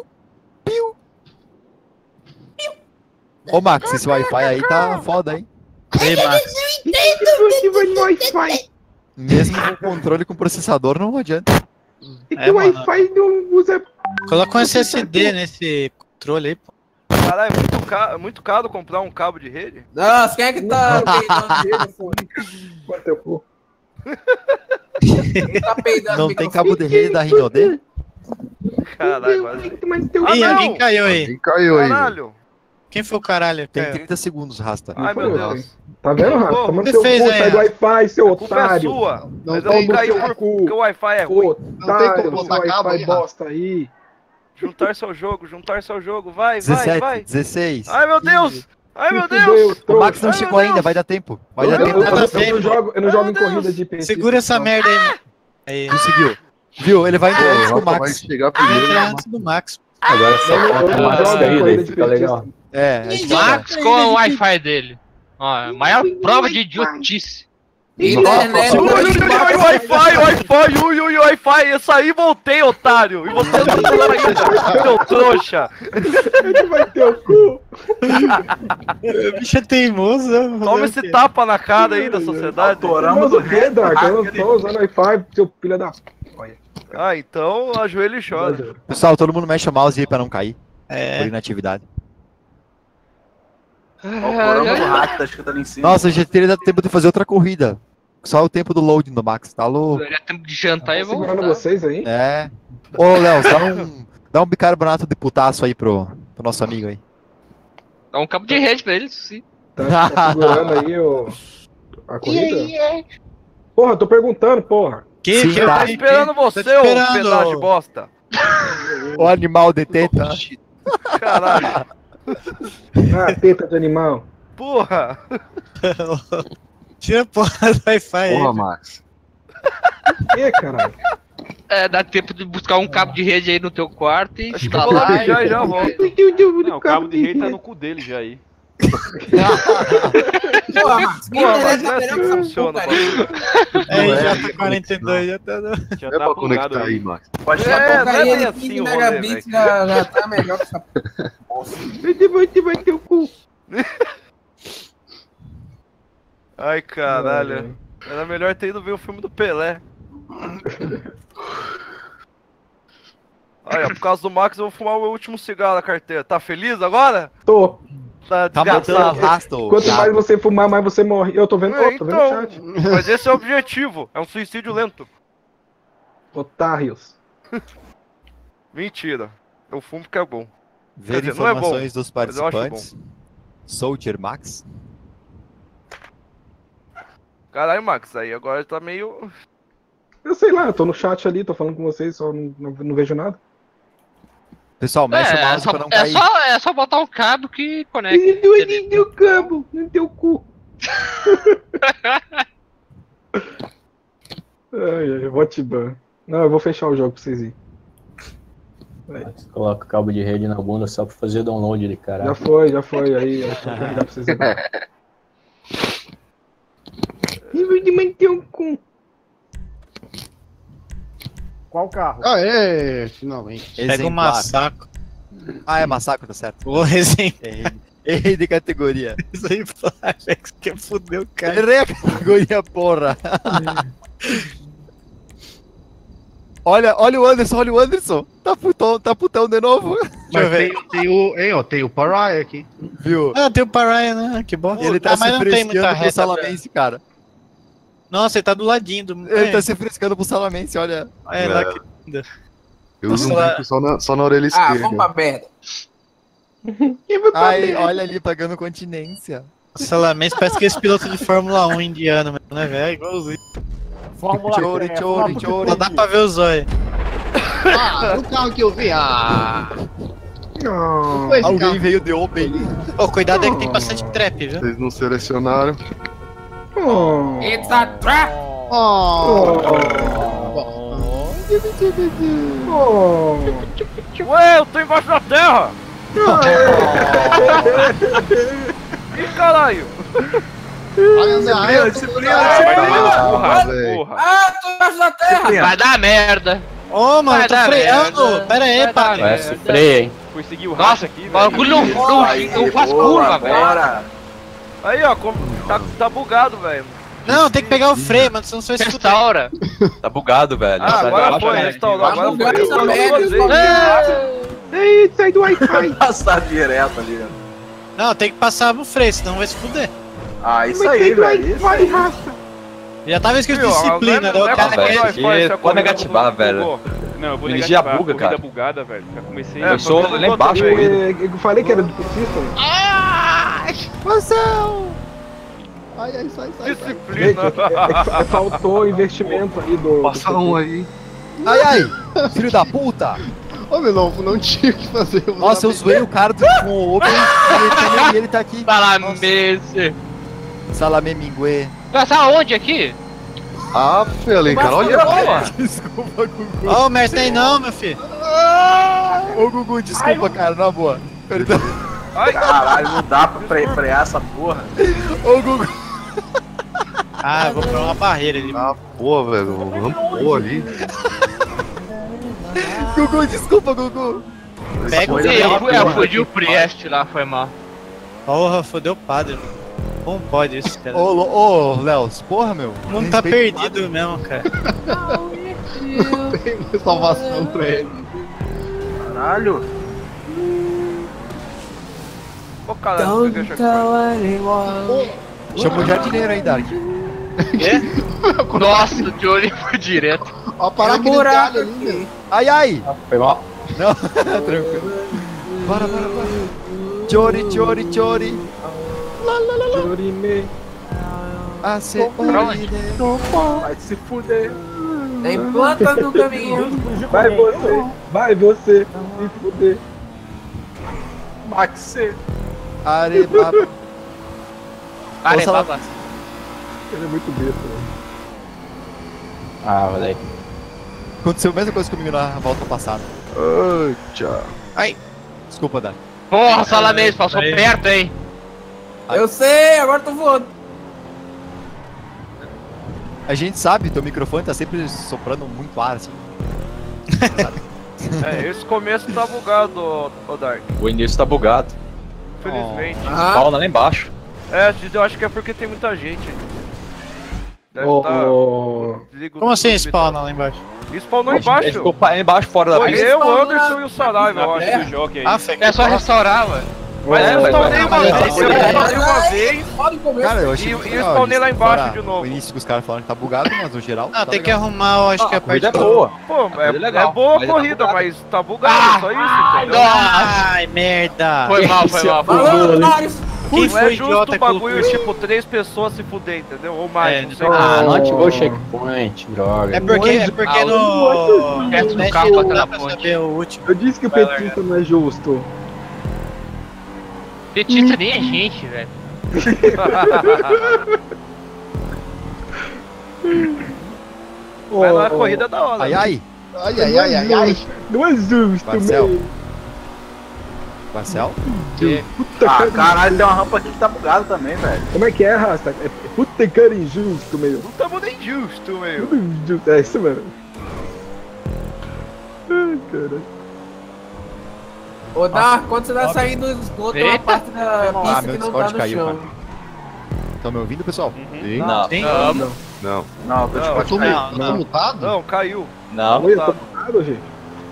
Ô, Max, esse Wi-Fi aí tá foda, hein? Ei, Max. Você vai no Wi-Fi. Mesmo com controle com processador, não adianta. É que É, o mano. Wi-Fi não usa. Coloca um S S D nesse controle aí, pô. Caralho, é muito caro, é muito caro comprar um cabo de rede? Nossa, quem é que tá peidando? Bota teu cu. Quem tá peidando? Não no tem microfone? cabo de rede da Rinode? Caralho, quase. Mas teu Ah, Ih, não! alguém caiu aí. Quem caiu aí? velho? Caralho! Quem foi o caralho? Tem Caiu? trinta segundos, Rasta. Ai, meu Deus. Tá vendo, Rafa? Pô, Toma você seu fez cu, aí, sai do Rafa. Wi-Fi, seu A culpa é otário. sua. Mas eu toma vou cair seu por, cu. porque o Wi-Fi é ruim. Otário, como seu botar cabo Wi-Fi aí, Rafa. bosta aí. Juntar seu jogo, juntar seu jogo. Vai, vai, dezessete, vai. dezesseis. Ai, meu Deus! Ai, meu Fudeu, Deus! O Max não trouxa. chegou Ai, meu ainda, Deus. vai dar tempo. Vai Eu, dar eu, tempo. eu, Vai dar eu tempo. não jogo, eu não Ai, jogo meu em Deus. corrida de P C. Segura essa merda aí. Aí. Conseguiu. Viu? Ele vai entrar Pô, antes o do Rafa vai Max. chegar Vai primeiro. entrar antes do Max. Agora só Eu não- eu falta não uma jogo em corrida corrida aí, de fica petista. legal. É, a gente vai. Max com o Wi-Fi dele. Ó, maior prova de idiotice. Internet. Ui, ui, ui, Wi-Fi, Wi-Fi, ui, ui, Wi-Fi. Eu saí e voltei, otário. E você não tá ainda, seu trouxa. Ele vai ter o cu. O bicho é teimoso. Toma esse tapa na cara aí da sociedade. Autorama do Red Dark, eu não tô usando Wi-Fi, seu filho da. Olha. Ah, então ajoelha e chora. Pessoal, todo mundo mexe o mouse aí pra não cair. Por É. inatividade. Autorama do hack, tá escrito ali em cima. Nossa, a gente teria dado tempo de fazer outra corrida. Só o tempo do loading do Max, tá louco? Já tempo de jantar e Segurando voltar. vocês aí? É. Ô, Léo, dá um, dá um bicarbonato de putaço aí pro, pro nosso amigo aí. Dá um cabo de rede pra ele, sim. Tá, tá segurando aí o... a corrida? Porra, eu tô perguntando, porra. Que, Sim, que tá. Tá esperando você, ô esperando. pedaço de bosta. O animal de teta. Caralho. Ah, teta de animal. Porra. Tira a porra do Wi-Fi aí. Porra, Max. Que, caralho? É, dá tempo de buscar um cabo de rede aí no teu quarto e Acho que eu vou lá instalar. mijar e já volto. Não, o cabo de rei tá no cu dele já aí. Porra, Max, que Porra, interessa mas não é melhor assim que que essa funciona. porcaria? É, já tá quarenta e dois, já tá. Já É tá pra bugado conectar aí, aí. Max. Pode É, estar não é Porcaria bem de assim quinze o rolê, megabits velho. já, já tá melhor que essa porra. Vai ter o cu. Ai, caralho. Era melhor ter ido ver o filme do Pelé. Olha, por causa do Max eu vou fumar o meu último cigarro na carteira. Tá feliz agora? Tô. Tá Tá matando desgraçado. o rastro. Quanto Tá. mais você fumar, mais você morre. Eu tô vendo, É, oh, tô vendo o então, chat. mas esse é o objetivo. É um suicídio lento. Otários. Mentira. Eu fumo porque é bom. Ver Quer dizer, não é bom, informações dos mas eu acho participantes. Soldier Max. Caralho, Max, aí agora tá meio... Eu sei lá, eu tô no chat ali, tô falando com vocês, só não, não, não vejo nada. Pessoal, mexe o É, é mouse só, pra não é, cair. só, é só botar um cabo que conecta. Ele deu o cabo, no teu cu. Ai, ai, Hotban. Não, eu vou fechar o jogo pra vocês irem. Max coloca o cabo de rede na bunda só pra fazer download de Já caralho. foi, já foi, aí, eu vou carregar pra vocês irem. Nível de manter um cu. Qual carro? Ah, é, finalmente. Pega um Exemplar. massacro. Ah, é massacre, tá certo. O exemplo. Errei, errei de categoria. Exemplar, Alex, que fudeu o cara. Errei a categoria, porra. olha, olha o Anderson, olha o Anderson. Tá putão, tá putão de novo. Mas tem, tem o. Hein, ó, tem o Pariah aqui. Viu? Ah, tem o Pariah, né? Que bom. Ele tá Ah, mas se não tem muita frescando pro reta. Salamense, cara. Nossa, ele tá do ladinho do. Ele é, tá se frescando pro Salamense, olha. é, lá que linda. Eu uso um Nossa, bico só na, só na orelha Ah, esquerda. vamos pra merda. Ai, olha ali, pagando continência. O Salamense parece que esse piloto de Fórmula um indiano, né, velho? É igualzinho. Fórmula Chore, é, chore, Fórmula- chore. Só dá pra ver o zóio. Ah, no carro que eu vi. Ah, Não. foi esse Alguém carro. veio de Open. Ô, cuidado aí que tem bastante trap, viu? Vocês não selecionaram. Oh. It's a trap! Oh. Oh. Ué, eu tô embaixo da terra! Ih, caralho! Olha, Zé, eu tô- Disciplina, Ah, porra, velho. porra. Ah, tô embaixo da terra! Vai dar merda. Ô, mano, Vai eu tô dar freando. merda. Pera aí, Vai padre. dar Vai se freia, hein? Consegui o Nossa, racha aqui, o velho. bagulho não, não, não faz curva, velho. Bora. Aí, ó, como- tá, tá bugado, velho. Não, tem que pegar o freio, mano, senão você vai se fuder. Restaura. Tá bugado, velho. Ah, agora foi, né? restaurou, agora foi. bugado essa Restaurou merda, duas vezes. esse Ei, sai do Wi-Fi. Passar direto ali. ó. Não, tem que passar no freio, senão vai se fuder. Ah, isso aí, velho. Isso aí. Já tava escrito Viu, disciplina, agora né? O não é cara pra quer... fazer aqui, Wi-Fi, se a pode corrida negativar, bugou. velho. Não, eu vou Ele negativar. já buga, Corrida cara. bugada, velho. Já comecei... É, Começou foi- lá embaixo foi- aí. Eu, eu falei que era do System. Marcel! Ai, ai, sai, sai, sai. Gente, Disciplina. é, é, é, faltou investimento aí do. Passa um aí. Ai, ai! Filho da puta! Ô, meu novo, não tinha o que fazer. vou Nossa, dar eu zoei o cara do, com o Open e ele, também- e ele tá aqui. Salamese. Salamé minguê. Passar onde aqui? Ah, Felipe, cara, olha. Desculpa, Gugu. Ó, o Merce tem não, meu filho. Ô, Gugu, desculpa, cara, na boa. Perdão. Caralho, não dá pra fre- frear essa porra. Ô, Gugu. Ah, eu vou pra uma barreira ali. Ah, porra, velho. Rampou ali. Gugu, desculpa, Gugu. Pega o Ei, freio. eu fui- eu fudi o Priest lá, foi mal. Porra, fodeu o padre. Como pode isso, cara? Ô, Lo- ô, Léo, porra, meu. O mundo tá Respeita o perdido mesmo, cara. Não tem mais salvação pra ele. Caralho. Ô, caralho, peguei a checkpoint. Chama o jardineiro aí, Dark. Nossa, o Johnny foi direto. Ó, parar aquele galho ali, meu. Ai, ai! Foi mal. Não, tranquilo. Bora, bora, bora. Chori, chori, chori. Lá, lá, lá, lá. Chorime. Ah, cê Vai se fuder. Tem planta no caminho. Vai você, vai você, se fuder. Max. Areba. Arebaba. Ele é muito besta, velho. Ah, moleque. Aconteceu a mesma coisa comigo na volta passada. Ai, tchau. Ai. Desculpa, Dani. Porra, Salamês, passou Aí. perto, hein? Eu sei, agora tô voando. A gente sabe, teu microfone tá sempre soprando muito ar, assim. É, esse começo tá bugado, ô, ô Dark. O início tá bugado. Felizmente. Ah. Spawna lá embaixo. É, eu acho que é porque tem muita gente. Deve Ô, tá... ô. Liga o Como assim tudo, spawna lá embaixo? Então. Spawnou Ele embaixo. ficou pa- embaixo, fora da Foi pista. eu, o Spawnou Anderson na- e o Saraiva, eu acho. terra. do jogo aí. Ah, foi É só restaurar, mano. Mas É, eu mas- spawnei uma mas- vez, mas- eu mas- spawnei uma vez. Pode comer. Cara, eu achei E- muito e legal, spawnei lá eles- embaixo fora de novo. O início que os caras falaram que tá bugado, mas no geral. Ah, tá tem que legal. arrumar, eu acho que a A corrida é parte. boa. Pô, é, É legal, é boa a mas tá corrida, bugado. mas tá bugado, só isso, entendeu? Ai, merda! Foi mal, foi mal. Foi mal. Voluntários. Quem Não é foi justo idiota o que bagulho, colocou tipo, três pessoas se fuder, entendeu? Ou mais, É, não sei. Ah, não ativou o checkpoint, droga. É porque, é porque Ah, no. perto do Net carro não bateu dá na pra ponte. saber o último. Eu disse que o Vai petista não é justo. Petista nem é gente, velho. Mas na corrida é da hora. Ai, ai. Ai, ai, ai, ai, ai. Não é justo, Marcel. meu. Marcel? Puta Ah, cara. caralho, tem uma rampa aqui que tá bugada também, velho. Como é que é, Rasta? É é puta cara injusto, meu. Não tamo nem justo, meu. Tudo injusto. É isso mesmo. Ai, caralho. Ô, Dar, quando você tá saindo do esgoto, tem uma Eita. parte da Ah, pista meu que não Discord tá no caiu, chão. cara. Estão me ouvindo, pessoal? Sim. Não, Sim? Não. Não. Não, tô Não, Eu tô, de Não, eu tô não. mutado? Não, caiu. não. Oi, eu tá. tô bugado, gente.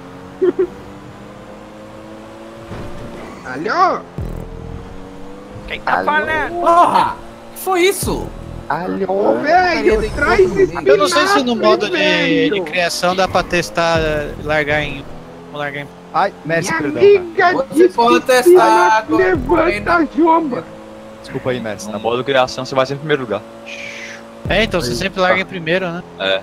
Alô? Quem tá falando? Porra! Que foi isso? Alô, velho, traz esse Eu não sei se no vinagre, modo de, velho. de criação dá pra testar, largar em. Largar em. Ai, Mercy, Minha perdão, cara. amiga Você disse pode que testar. se levanta a jomba. Desculpa aí, Mercy. No modo criação você vai sempre em primeiro lugar. É, então você sempre larga em primeiro, né? É.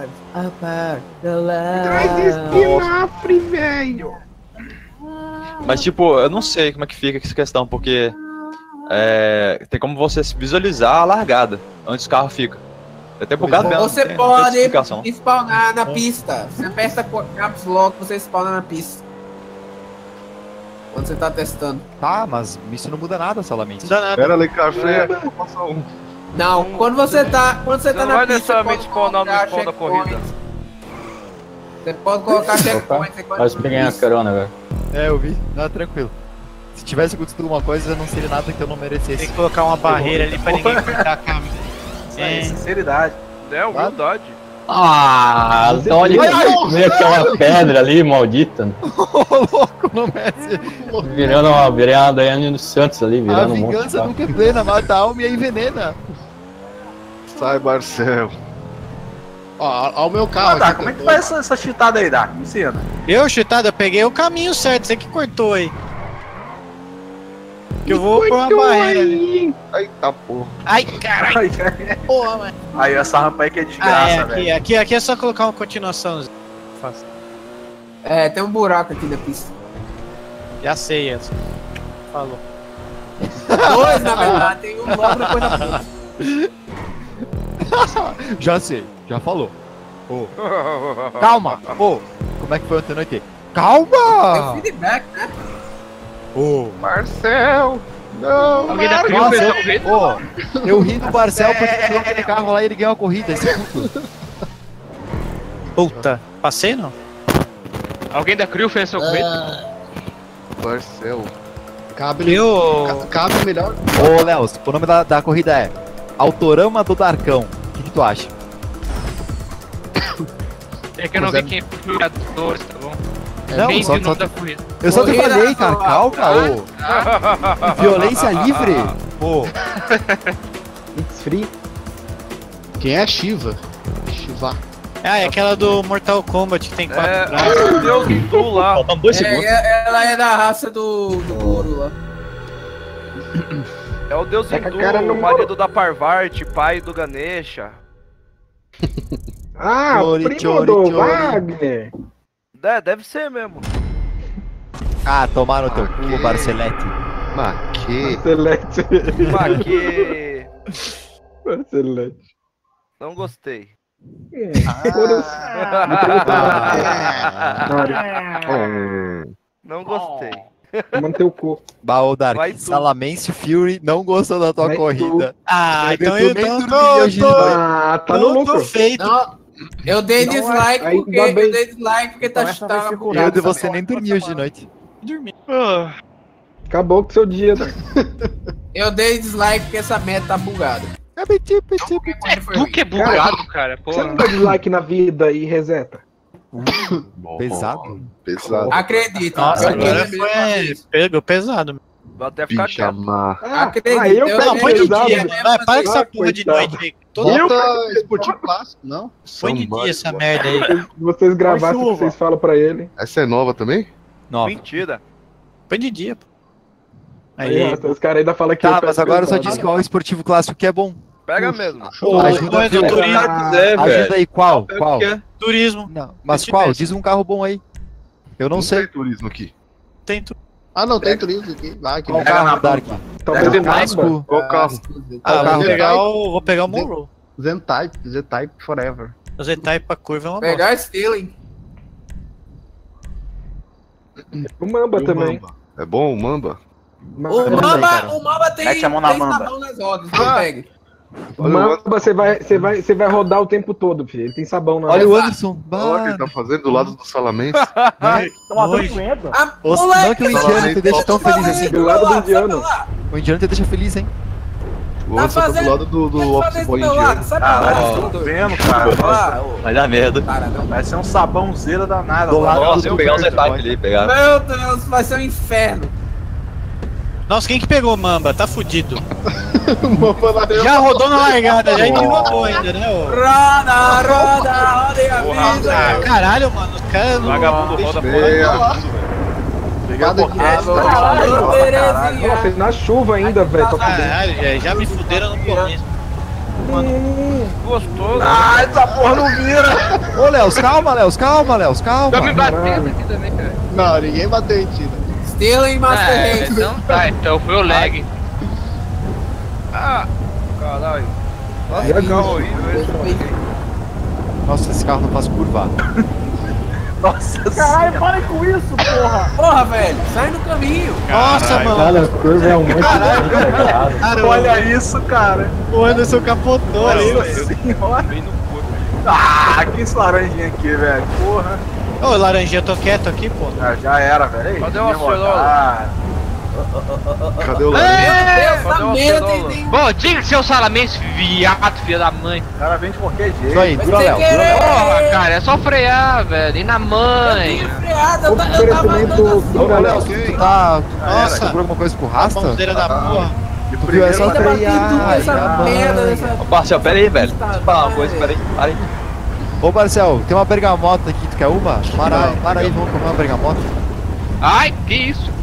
Traz esse vinagre, velho. Mas tipo, eu não sei como é que fica essa questão, porque é, tem como você visualizar a largada, onde os carros ficam. É até bugado mesmo. Você não tem- não tem pode explicação. spawnar na pista. Você aperta com caps lock, você spawna na pista. Quando você tá testando. Tá, mas isso não muda nada, Salamence. Não dá nada. Pera ali, café. Passa um. Não, quando você tá, quando você Você tá não na vai pista, necessariamente pode spawnar no colocar spawn da checkpoint. corrida. Você pode colocar checkpoint. Você pode... Quase peguei a carona, velho. É, eu vi. Não, tranquilo. Se tivesse acontecido alguma coisa, não seria nada que eu não Tem merecesse. que colocar uma barreira ali pra ninguém cortar a câmera. É, É. sinceridade. É, humildade. Ah, então olha que aquela pedra ali, maldita. Ô, louco, não merece. Virando uma, virando a Daiane dos Santos ali, A virando um monte de vingança carro. nunca é plena, mata a alma e envenena. Sai, Marcel. Ó, ó o meu Ah, carro. Dark, aqui, como é que eu- faz essa, essa cheatada aí, Dark? Me ensina. Eu, chutado, eu peguei o caminho certo, você que cortou aí. Que eu vou pôr uma Cortou barreira ali. aí. Eita porra. Ai, caralho. Porra, mano. Aí essa rampa aí que é Ah, desgraça, é, aqui, velho. aqui, aqui é só colocar uma continuação. É, tem um buraco aqui na pista. Já sei essa. Falou. Dois, na verdade, tem um logo depois da ponta. Já sei, já falou. Ô, calma. Ô, como é que foi ontem à noite? Tem Calma! feedback, né? Ô, Marcel. Não, Alguém da Crio nossa, fez algum jeito? ô, eu ri do Marcel porque ele tirou aquele carro lá e ele ganhou a corrida. Esse puto. Puta, passei não? Alguém da Crio fez seu corrida? Marcel. Cabe, Eu. ca- cabe melhor. Ô, Léo, o nome da, da corrida é Autorama do Darcão. O que, que tu acha? É que eu não vi quem foi o criador, tá bom? Não, Nem só- vi o só- nome da corrida. Eu só te Corrida falei, cara, só- calma, ô. Violência livre? Pô, It's free. Quem é Shiva? Shiva. Ah, é aquela do Mortal Kombat que tem quatro É, braços. o Deus Hindu lá. Faltam dois É, segundos. é- ela é da raça do, do Goro lá. É o Deus É que a Hindu, cara não- o marido da Parvati, pai do Ganesha. Ah, Chori, primo chori, do chori. Wagner. É, deve ser mesmo. Ah, tomar no teu cu, Barcelete. Mas que? Excelente. Mas que... Excelente. Não gostei. Não gostei. Manter o cu. Baú Dark, Vai tu. Salamence Fury não gostou da tua Vai corrida. Ah, Eu então tô eu nem então dormindo tô, hoje, tô, vai. Ah, tá no tô, tô lucro. feito. Não, eu dei Não, dislike ainda porque eu bem. dei dislike porque tá Então essa vai tava ser bugado curada. Eu de essa você nem dormi hoje de noite. Dormi. Acabou com o seu dia. Né? Eu dei dislike porque essa meta tá bugada. É Tu que é bugado, cara. Você não Porra. dá dislike na vida e reseta? Bom, Pesado. Pesado. Acredita. Nossa, eu agora queria foi fazer isso. pegou pesado. Vou até ficar Bicha quieto. má. Ah, Acredito, aí eu eu pego Não, põe de pesado. dia, mano. Vai, para com essa Ah, porra de coitado. noite aí. Todo Bota esportivo clássico, não? põe de dia essa merda aí. Se vocês gravassem o que vocês falam pra ele. Essa é nova também? Nova. Mentira. Põe de dia, pô. Aí, Aí. os caras ainda falam que Tá, eu mas pego agora eu só pesado. disse qual é o esportivo clássico que é bom. Pega mesmo. Pô, Ajuda põe do aqui, ó. turismo. quiser, Ajuda velho. aí, qual? Pega o Qual? que é. Turismo. Não, mas Eu te qual? peço. Diz um carro bom aí. Eu não sei. tem turismo aqui. Tem tu... Ah, não, tem turismo aqui. Vai, aqui. Qual carro, Dark? Talvez Pega o na casco. Qual carro? Ah, vou carro? pegar o. Vou pegar o Monroe. Z-Type, Z-Type Forever. O Z-Type pra curva é uma bosta. Pegar Stealing. O Mamba E o também. Mamba? É bom o Mamba? O Também, Mamba, cara. o Mamba tem, Mete a mão na tem Mamba. sabão nas rodas, não pegue. O Mamba, você vai, você, vai, você vai rodar o tempo todo, filho. Ele tem sabão na Olha o roda. Anderson. Olha o que ele Bah. tá fazendo do lado do Salamense. Tô matando Hoje. coentro. Ah, Nossa, moleque, não que o tá indiano te deixa tão feliz assim. Do lado do indiano. O indiano te deixa feliz, hein? O Tá Anderson tá do fazendo- lado do, do Tá office fazendo boy do meu lado, indiano. sabe Ah, qual é? vai, tô vendo, cara. Nossa, ô, Vai dar merda. Cara, não. vai ser um sabãozeira danada. Do lado lá. Nossa, eu pegar o Z-Type ali, pegar. Meu Deus, vai ser um inferno. Nossa, quem que pegou o Mamba? Tá fudido. Já Já rodou na largada, já enganou ainda, né? ô? Roda, roda, roda e avisa. Ah, caralho, mano. Os caras não. Vagabundo roda Meia. Peguei Alô, Terezinha. Nossa, na chuva ainda, velho. Tô fudendo. Caralho, já, já me fuderam no começo. Gostoso. Ah, essa porra não vira. Ô, Léo, calma, Léo, calma, Léo, calma. Tá me batendo aqui também, cara. Não, ninguém bateu em ti, né? Stealing Master É, Race. então tá, então foi o lag. Ah, caralho. Nossa, Aí é que carro justo. horrível esse. Nossa, esse carro não faz curva. Nossa Caralho, parem com isso, porra. Porra, velho, sai no caminho. Nossa, mano. Cara, curva é um monte de Cara, olha isso, cara. o Anderson capotou ali, Nossa velho. senhora. Bem no corpo. Ah, que esse laranjinha aqui, velho. Porra. Ô, laranjinha, eu tô quieto aqui, pô. Ah, já era, velho. Ei, Cadê o minha Acerola? vontade. Cadê o Meu lado? Deus, cadê essa o merda Acerola? tem... Bom, diga seu salamense, viado, filha da mãe. O cara vem de qualquer jeito. Isso aí, Vai dura, sem Léo. Dura, querer. Léo. Porra, cara, é só frear, velho. E na mãe. Freada, eu ta- eu tava Oferecimento andando do assim. Dura, Léo. Tu tá. Nossa. Tu comprou alguma coisa pro Rasta? Mãozeira da porra. De Tu viu? É só primeiro, Ainda bati tudo frear. nessa ai, merda mãe. dessa... Ô, Marcel, pera aí, velho. Deixa eu falar uma coisa, pera aí. Para aí. Ô, Marcel, tem uma bergamota aqui, tu quer uma? Para aí, para aí, vamos comer uma bergamota. Ai, que isso?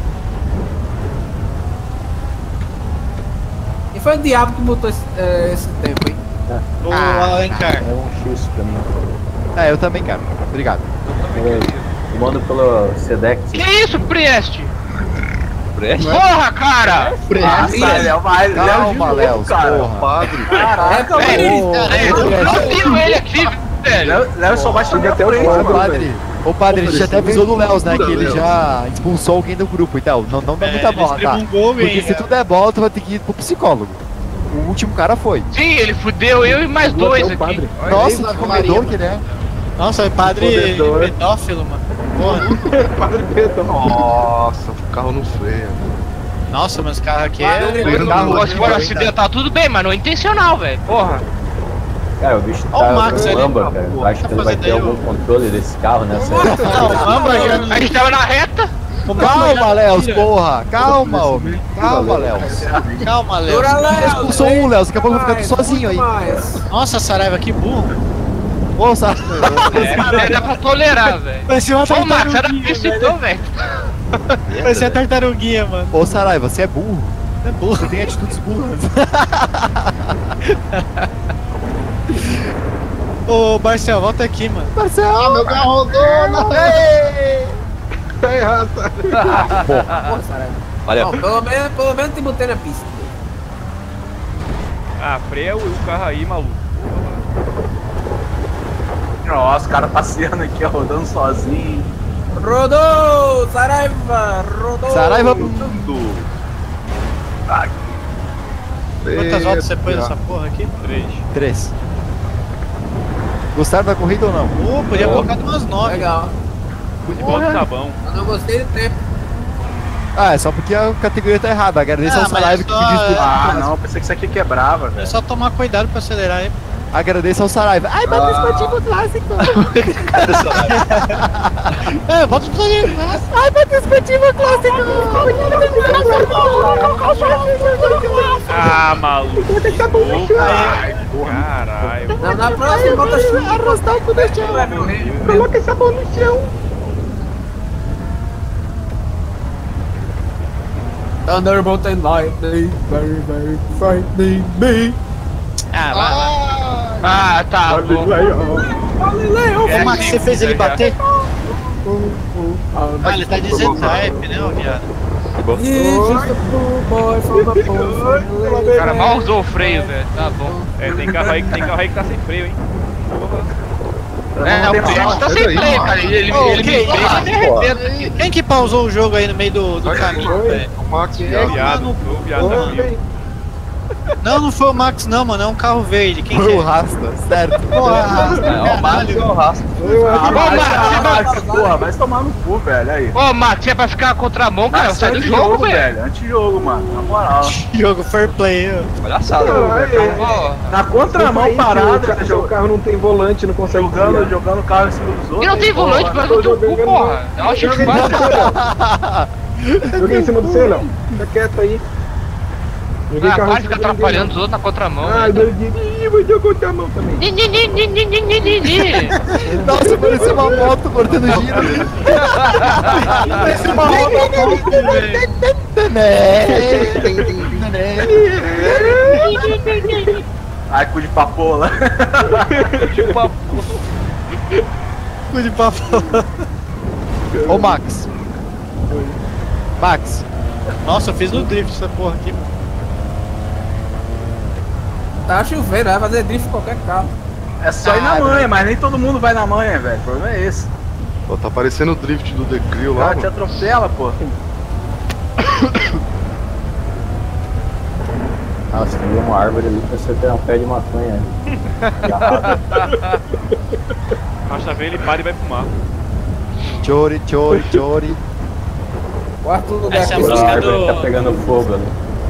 E foi o diabo que botou esse, eh, esse tempo, hein? O Alencar. É um X pra mim. É, eu também quero. Obrigado. Eu mando pelo Sedex. Que isso, Prieste? Prieste? Porra, cara! Nossa, Léo, vai, Léo de Calma, novo, Léo, cara. porra. padre. Caraca, Velho, velho. eu não tenho ele aqui, velho. Léo, Léo só bate na minha até o frente, Ô, quadro, mano. padre, ô padre, a gente até avisou do Léo, né, que ele Léo. já expulsou alguém do grupo, então não, não dá É, muita ele bola, tá? escreveu um gol, Porque hein, se é. tu der bola, tu vai ter que ir pro psicólogo. O último cara foi. Sim, ele fudeu eu e mais Chegou dois até o aqui. padre. Nossa, Deus, que comedor que ele é. Nossa, é padre Fodedor. pedófilo, mano. Porra. Padre Pedro. Nossa, o carro não freia. Nossa, mas esse carro aqui Padre é. Pedro. carro Se for acidental, tudo bem, mas não é intencional, velho. Porra. Cara, o bicho Ó o tá Max ali. lamba, cara. Eu acho que ele vai ter algum controle desse carro nessa. Não, Mamba já não. A gente tava na reta. Calma, Léo, porra! Calma, homem! Calma, Léo! Calma, Léo. Você expulsou um, Léo, daqui a pouco vai ficar tu sozinho aí. Nossa, Saraiva, que burro. Ô, Saraiva. É, dá pra tolerar, velho. Parecia uma Ô, Max, era tartaruguinha, isso então, velho. Parecia tartaruguinha, mano. Ô, Saraiva, você é burro. Você é burro, você tem atitudes burras. Ô, Marcel, volta aqui, mano. Marcel! Ah, meu carro rodou! Não. Tá errado. Pô, Saraiva. Valeu. Não, pelo menos, pelo menos te botei na pista. Ah, freia o, o carro aí, maluco. Nossa, o cara passeando aqui, ó, rodando sozinho. Rodou! Saraiva! Rodou! Saraiva! Ai. Quantas voltas você pôs nessa porra aqui? Três. Três. Gostaram da corrida ou não? Pô, podia colocar umas nove. Legal. Futebol de sabão. Eu não gostei do tempo. Ah, é só porque a categoria tá errada. Agradeço Ah, ao mas Saraiva é que só- pediu isso. Ah, não, pensei que isso aqui quebrava, É velho. só tomar cuidado pra acelerar aí. Agradeço ao Saraiva. Ai, bota Ah. esportivo clássico. É, bota os planinhos. Ai, bota esportivo clássico. Ah, maluco. Ai, Caralho. Na, na próxima, bota chuva. Arrastar o cu no chão. Coloca essa bola no chão. Thunderbolt and lightning, very, very frightening me. Ah, vai, vai. Ah, tá bom. Ô, Max, você fez ele bater? Ah, ele tá de Z-Type, né, ô viado? O cara mal usou o freio, velho. Tá bom. É, tem carro aí, tem carro aí que tá sem freio, hein? É, o Pedro tá sem freio, cara. Ele, ele, Ô, ele que me isso? freia, me arrebenta aqui. Quem que pausou o jogo aí no meio do, do caminho, velho? O Max, Viado, viado. o viado tá vivo. Não, não foi o Max não, mano, é um carro verde. Quem que Foi o é? Rasta, certo? Porra, Rasta, É, o Max é o rastro. Ah, Ô, vai, Max, Max, porra, vai tomar no cu, velho, aí. Ô, Max, é pra ficar na contramão, cara. Max, Sai do antijogo, jogo, velho. Antijogo, mano, na moral. Jogo fair play, ó. Palhaçada. Ô, Na contramão parada, O jogando, carro não tem volante, não consegue jogando, desviar. jogando o carro em cima dos outros. E não tem volante pra Tô no teu cu, jogando- porra. Dá uma Joguei em chifada. cima do seu, Léo. Joguei em cima do seu, Léo. Fica quieto aí. Joguei Ah, carro para em de cima ficar do atrapalhando os outros na contramão, Ah, velho. eu dei- Ih, vou jogar contra a mão também. Ni, ni, ni, ni, ni, ni, ni, ni, ni. Nossa, parecia uma moto cortando giro. Parece uma roda, Ai, cu de papola. cu de papo. Ô, Max. Max. Nossa, eu fiz no drift essa porra aqui, mano. Tá chovendo, vai fazer drift em qualquer carro. É só ir na manha, mas nem todo mundo vai na manha, velho. O problema é esse. Pô, tá parecendo o drift do The Crew O lá, cara te mano. atropela, pô. Nossa, tem uma árvore ali pra você ter um pé de maconha. Basta ver, ele para e vai fumar. Chori, chori, chori. Quarto lugar Essa é a aqui. A música árvore tá do... pegando fogo ali.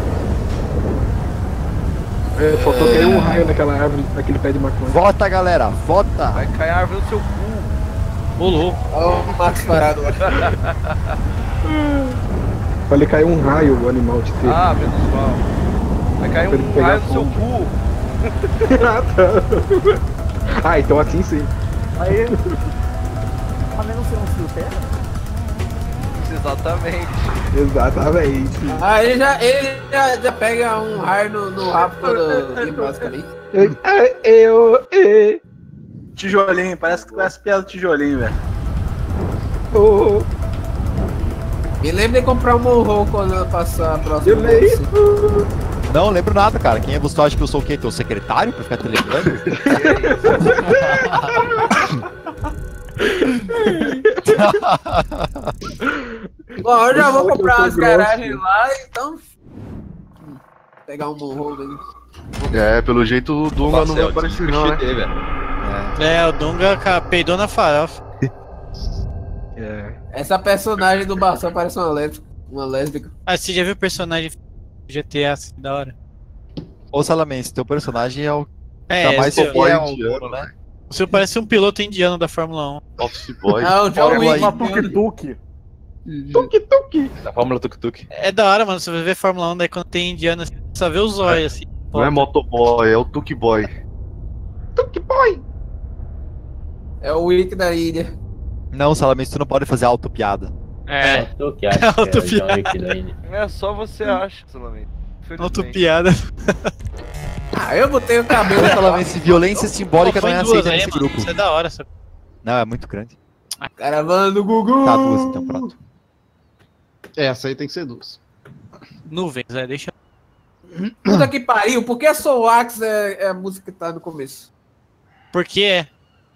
É, faltou cair um raio naquela árvore, naquele pé de maconha. Vota, galera, vota. Vai cair a árvore no seu cu. Ô, louco. Olha o Max parado lá. Falei cair um raio, o animal de ter. Ah, menos mal. Vai cair Pra ele um pegar raio no seu fogo. cu. Ah, tá. Ah, então assim sim. Aí. Mas não ser um fio terra? Exatamente. Exatamente. Ah, ele já, ele já, já pega um raio no, no rabo todo de máscara ali. Eu, eu, eu, Tijolinho, parece que conhece piada do tijolinho, velho. oh, Me lembra de comprar um morro quando eu passar a próxima eu leio. vez. Não lembro nada, cara. Quem é você acha que eu sou o quê? Teu secretário pra ficar te lembrando? Bom, eu já vou Fala que eu comprar sou umas grosso. garagens lá, então. Pegar um morro ali. É, pelo jeito o Dunga não vai aparecer não, né? velho. É, o Dunga ca- peidou na farofa. É. Essa personagem do Barção parece uma lésbica. Uma lésbica. Ah, você já viu o personagem G T A, assim, da hora? Ô, Salamense, teu personagem é o É, tá mais esse- fiel ao indiano, Goro, né? o seu parece um piloto indiano da Fórmula um. Office Boy. Ah, o John Olha Wick. aí. Uma tuk-tuk. Tuk-tuk. Da Fórmula Tuk-Tuk. É da hora, mano. Você vai ver Fórmula um, daí quando tem indiano, assim, só vê os olhos assim. Não é motoboy, é o Tuk Boy. Tuk Boy. É o Wick da ilha. Não, Salamence, tu não pode fazer auto-piada. É. Tu que acha que é o John Wick da ilha. É só você acha, solamente. Auto-piada. Ah, eu botei o cabelo. Salamence, violência simbólica não é aceita nesse mano. grupo. Isso é da hora. Só... Não, é muito grande. Caravana do Gugu. Tá, duas então, pronto. Essa aí tem que ser duas. Nuvens, né? Deixa. Puta que pariu, por que Soul Axe é, é a música que tá no começo? Porque é.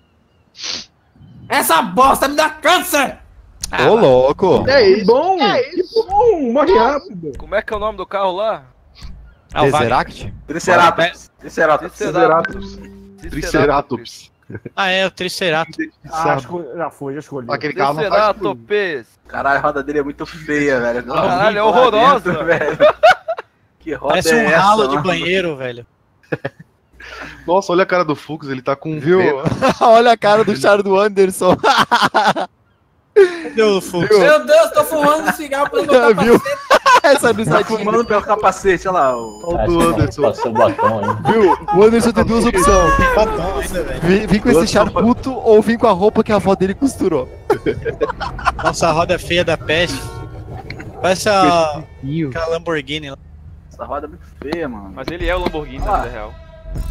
Essa bosta me dá câncer! Ô, louco! É isso. Bom, é isso. Bom, morre rápido. Como é que é o nome do carro lá? Ah, o Tesseract? Triceratops. Triceratops. Triceratops. Triceratops. Ah, é, o Triceratops. Ah, esco- já foi, já escolhi. Aquele carro não faz tudo. Triceratops. Caralho, a roda dele é muito feia, velho. Caralho, é Lá horrorosa. dentro, velho. Que roda Parece é um essa, ralo de mano? banheiro, velho. Nossa, olha a cara do Fux, ele tá com Viu? pena. Olha a cara do char do Anderson. Cadê o Fux? Meu Deus, tô fumando cigarro pelo meu Viu? capacete. Essa Tá risadinha. fumando pelo capacete, olha lá. O... Olha o Acho do que não Anderson. passou o batom aí. Viu? O Anderson tem duas opções. Batom ainda, velho. Vim, vim com esse char puto ou vim com a roupa que a avó dele costurou. Nossa, a roda feia da peste. Parece a... aquela Lamborghini lá. Essa roda é muito feia, mano. Mas ele é o Lamborghini na vida real.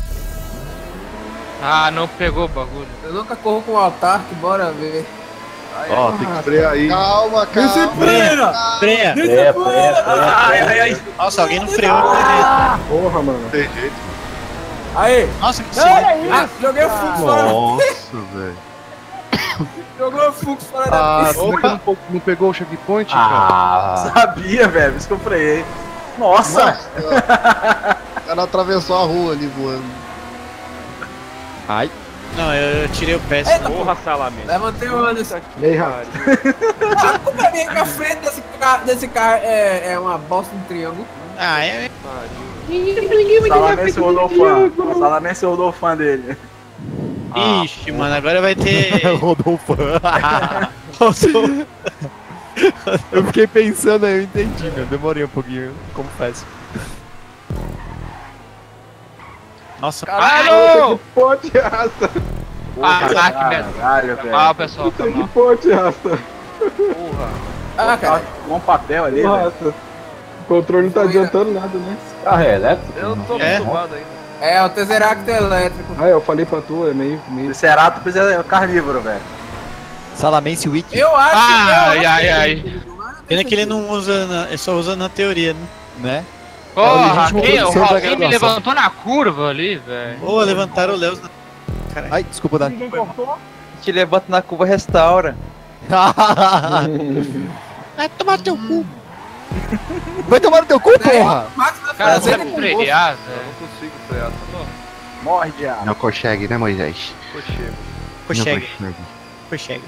Ah, não pegou o bagulho. Eu nunca corro com o Autark, bora ver. Ó, tem que frear aí. Calma, calma. Freia! Freia! Freia, freia, freia. Ai, ai, ai. Nossa, alguém não freou. Né? Porra, mano. Tem jeito. Aí! Nossa, que Ah, joguei o Fux fora. Nossa, velho. Jogou o Fux fora Ah, da como é que não, po- não pegou o checkpoint, cara? Ah, Sabia, velho. Por isso que eu freiei. Nossa! O cara atravessou a rua ali voando. Ai. Não, eu, eu tirei o pé. Porra, Salamence. Levantei o Anderson. E aí, Rafa? A culpa é minha que a frente desse carro, desse carro é, é uma bosta de triângulo. Ah, é. Salamence rodou fã. Salamence rodou fã dele. Ixi, mano, agora vai ter. Rodolfo. Eu fiquei pensando aí, eu entendi, meu. Demorei um pouquinho, confesso. Nossa, Caralho! Que ponte rasta. Ah, ah, que merda. Caralho, velho. Ah, pessoal, Puta foi que mal. ponte rasta. Porra. Ah, cara. Com um papel ali, velho. Rasta. O controle não tá adiantando nada, né? carro é elétrico? Eu não tô É? acostumado ainda. É, o Tesseract elétrico. Ah, eu falei pra tu, é meio... meio... Triceratops é carnívoro, velho. Salamence Wiki. Eu acho Ai, que ai, ai. Pena que ele não usa, na... ele só usa na teoria, né? Né? Porra, legítimo quem, o produção da Raulzinho me graduação. levantou na curva ali, velho. Ô, levantaram o Leos na... Caralho. Ai, desculpa, Dan. Ninguém cortou? Te levanta na curva, restaura. Vai tomar teu cu. Vai tomar no teu cu, porra! Cara, fazer não com vai frear, Eu velho. não consigo frear, tá bom? Morre, diabo. Não consegue, né, Moisés? Cochego. Consegue, consegue.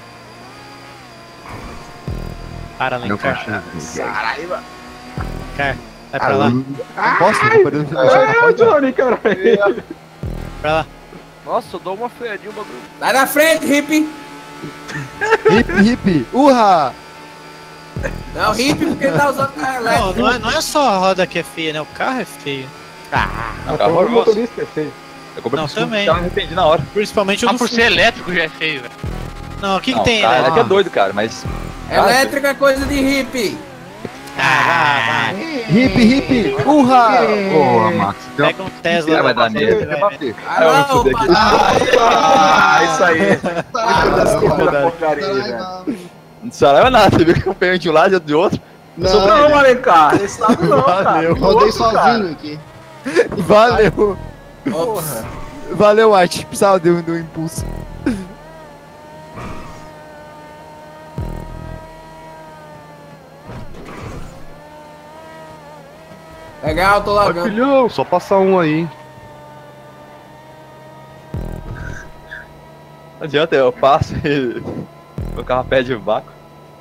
Para, Não Alencar. consegue. Caralho, mano. Cara, vai pra lá. Posso? Vou perder o Ai, Johnny, caralho. Pra lá. Nossa, eu dou uma freadinha, o bagulho. Sai da frente, hippie! Hip, hip, urra! Não, hippie porque ele tá usando carro Não, elétrico. não é, não é só a roda que é feia, né? O carro é feio. Ah, Até carro o horroroso. motorista é feio. Eu comprei Não, um Fusca, também. eu me arrependi na hora. Principalmente o Ah, do por fundo. ser elétrico já é feio, velho. Não, o que, que Não, tem, cara, né? ele é doido, cara, mas... Elétrico é coisa de hippie. Ah, vai, vai. Hip, hip, urra! Porra, Max. Deu uma Pega um Tesla. Vai dar vai, nele. vai, vai vai. bater. Ah, não, pai. Ah, isso aí. desculpa, da Dani. porcaria, velho. Não sarava nada, você viu que eu peguei de um lado e de outro? Não, Não, Alencar. Esse lado não, cara. Valeu. rodei Outro, cara. sozinho aqui. Valeu! Porra. Valeu, Art. Precisava de um, de um impulso. Legal, tô Vai, largando. filhão, só passar um aí, hein? Não adianta, eu passo e... Meu carro pede o vácuo.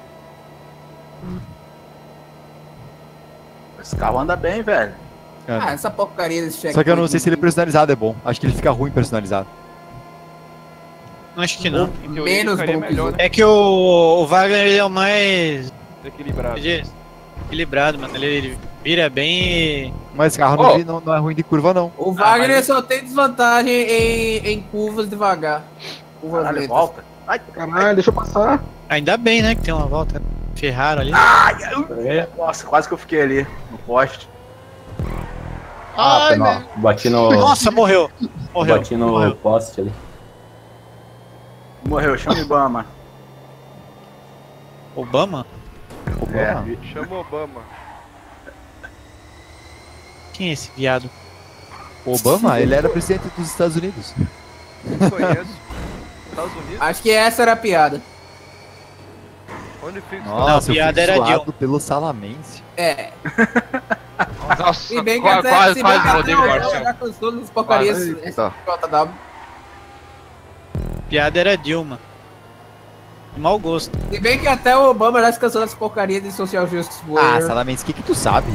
Esse carro anda bem, velho. Ah, essa porcaria desse check. Só que eu não sei se ele personalizado é bom. Acho que ele fica ruim personalizado. Acho que não. Em teoria, Menos ficaria bom que os melhor, outros. né? É que o, o Wagner ele é o mais Equilibrado. Equilibrado, mano. Ele, ele vira bem e... Mas carro Oh. não, não, não é ruim de curva, não. O Wagner Ah, mas- só tem desvantagem em, em curvas devagar. Curvas Caralho, lentas. volta. Ai, Caralho, deixa eu passar. Ainda bem, né, que tem uma volta. Ferraram ali. ai, ai, nossa, quase que eu fiquei ali, no poste. Ah, foi mal. Bati no. Nossa, morreu. Morreu. Bati no Morreu. poste ali. Morreu, chama o Obama. Obama? É. Chama o Obama. Quem é esse viado? Obama, ele era presidente dos Estados Unidos. Não conheço. Estados Unidos? Acho que essa era a piada. Onde fica? Nossa, a piada eu fui era zoado Dilma. pelo Salamense. É. Nossa, Se bem que quase, até, quase, se bem quase que até Rodrigo o Garcia. Léo já cansou das porcarias Quase. esse Tá. J W. Piada era Dilma. De mau gosto. Se bem que até o Obama já se cansou das porcarias de Social Justice Ah, Warrior. Salamense, o que que tu sabe?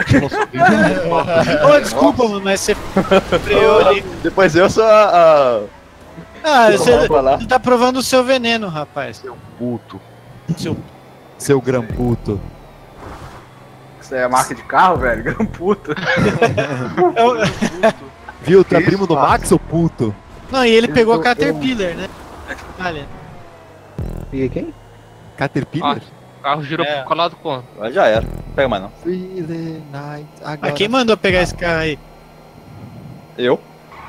Ô, desculpa, mano, mas você freou ali. Depois eu sou a. a... Ah, Eu você vou falar. você tá provando o seu veneno, rapaz. Puto. Seu... Seu gramputo. Isso aí é marca de carro, velho? Gran puta. Viu? Tu é Isso, primo do fácil. Max, ô puto? Não, e ele pegou a eu- Caterpillar, né? Olha. E quem? Caterpillar? O carro girou É. pro colado com. Mas já era. Não pega mais não. Friday night, Ah, agora... quem mandou pegar esse carro aí? Eu?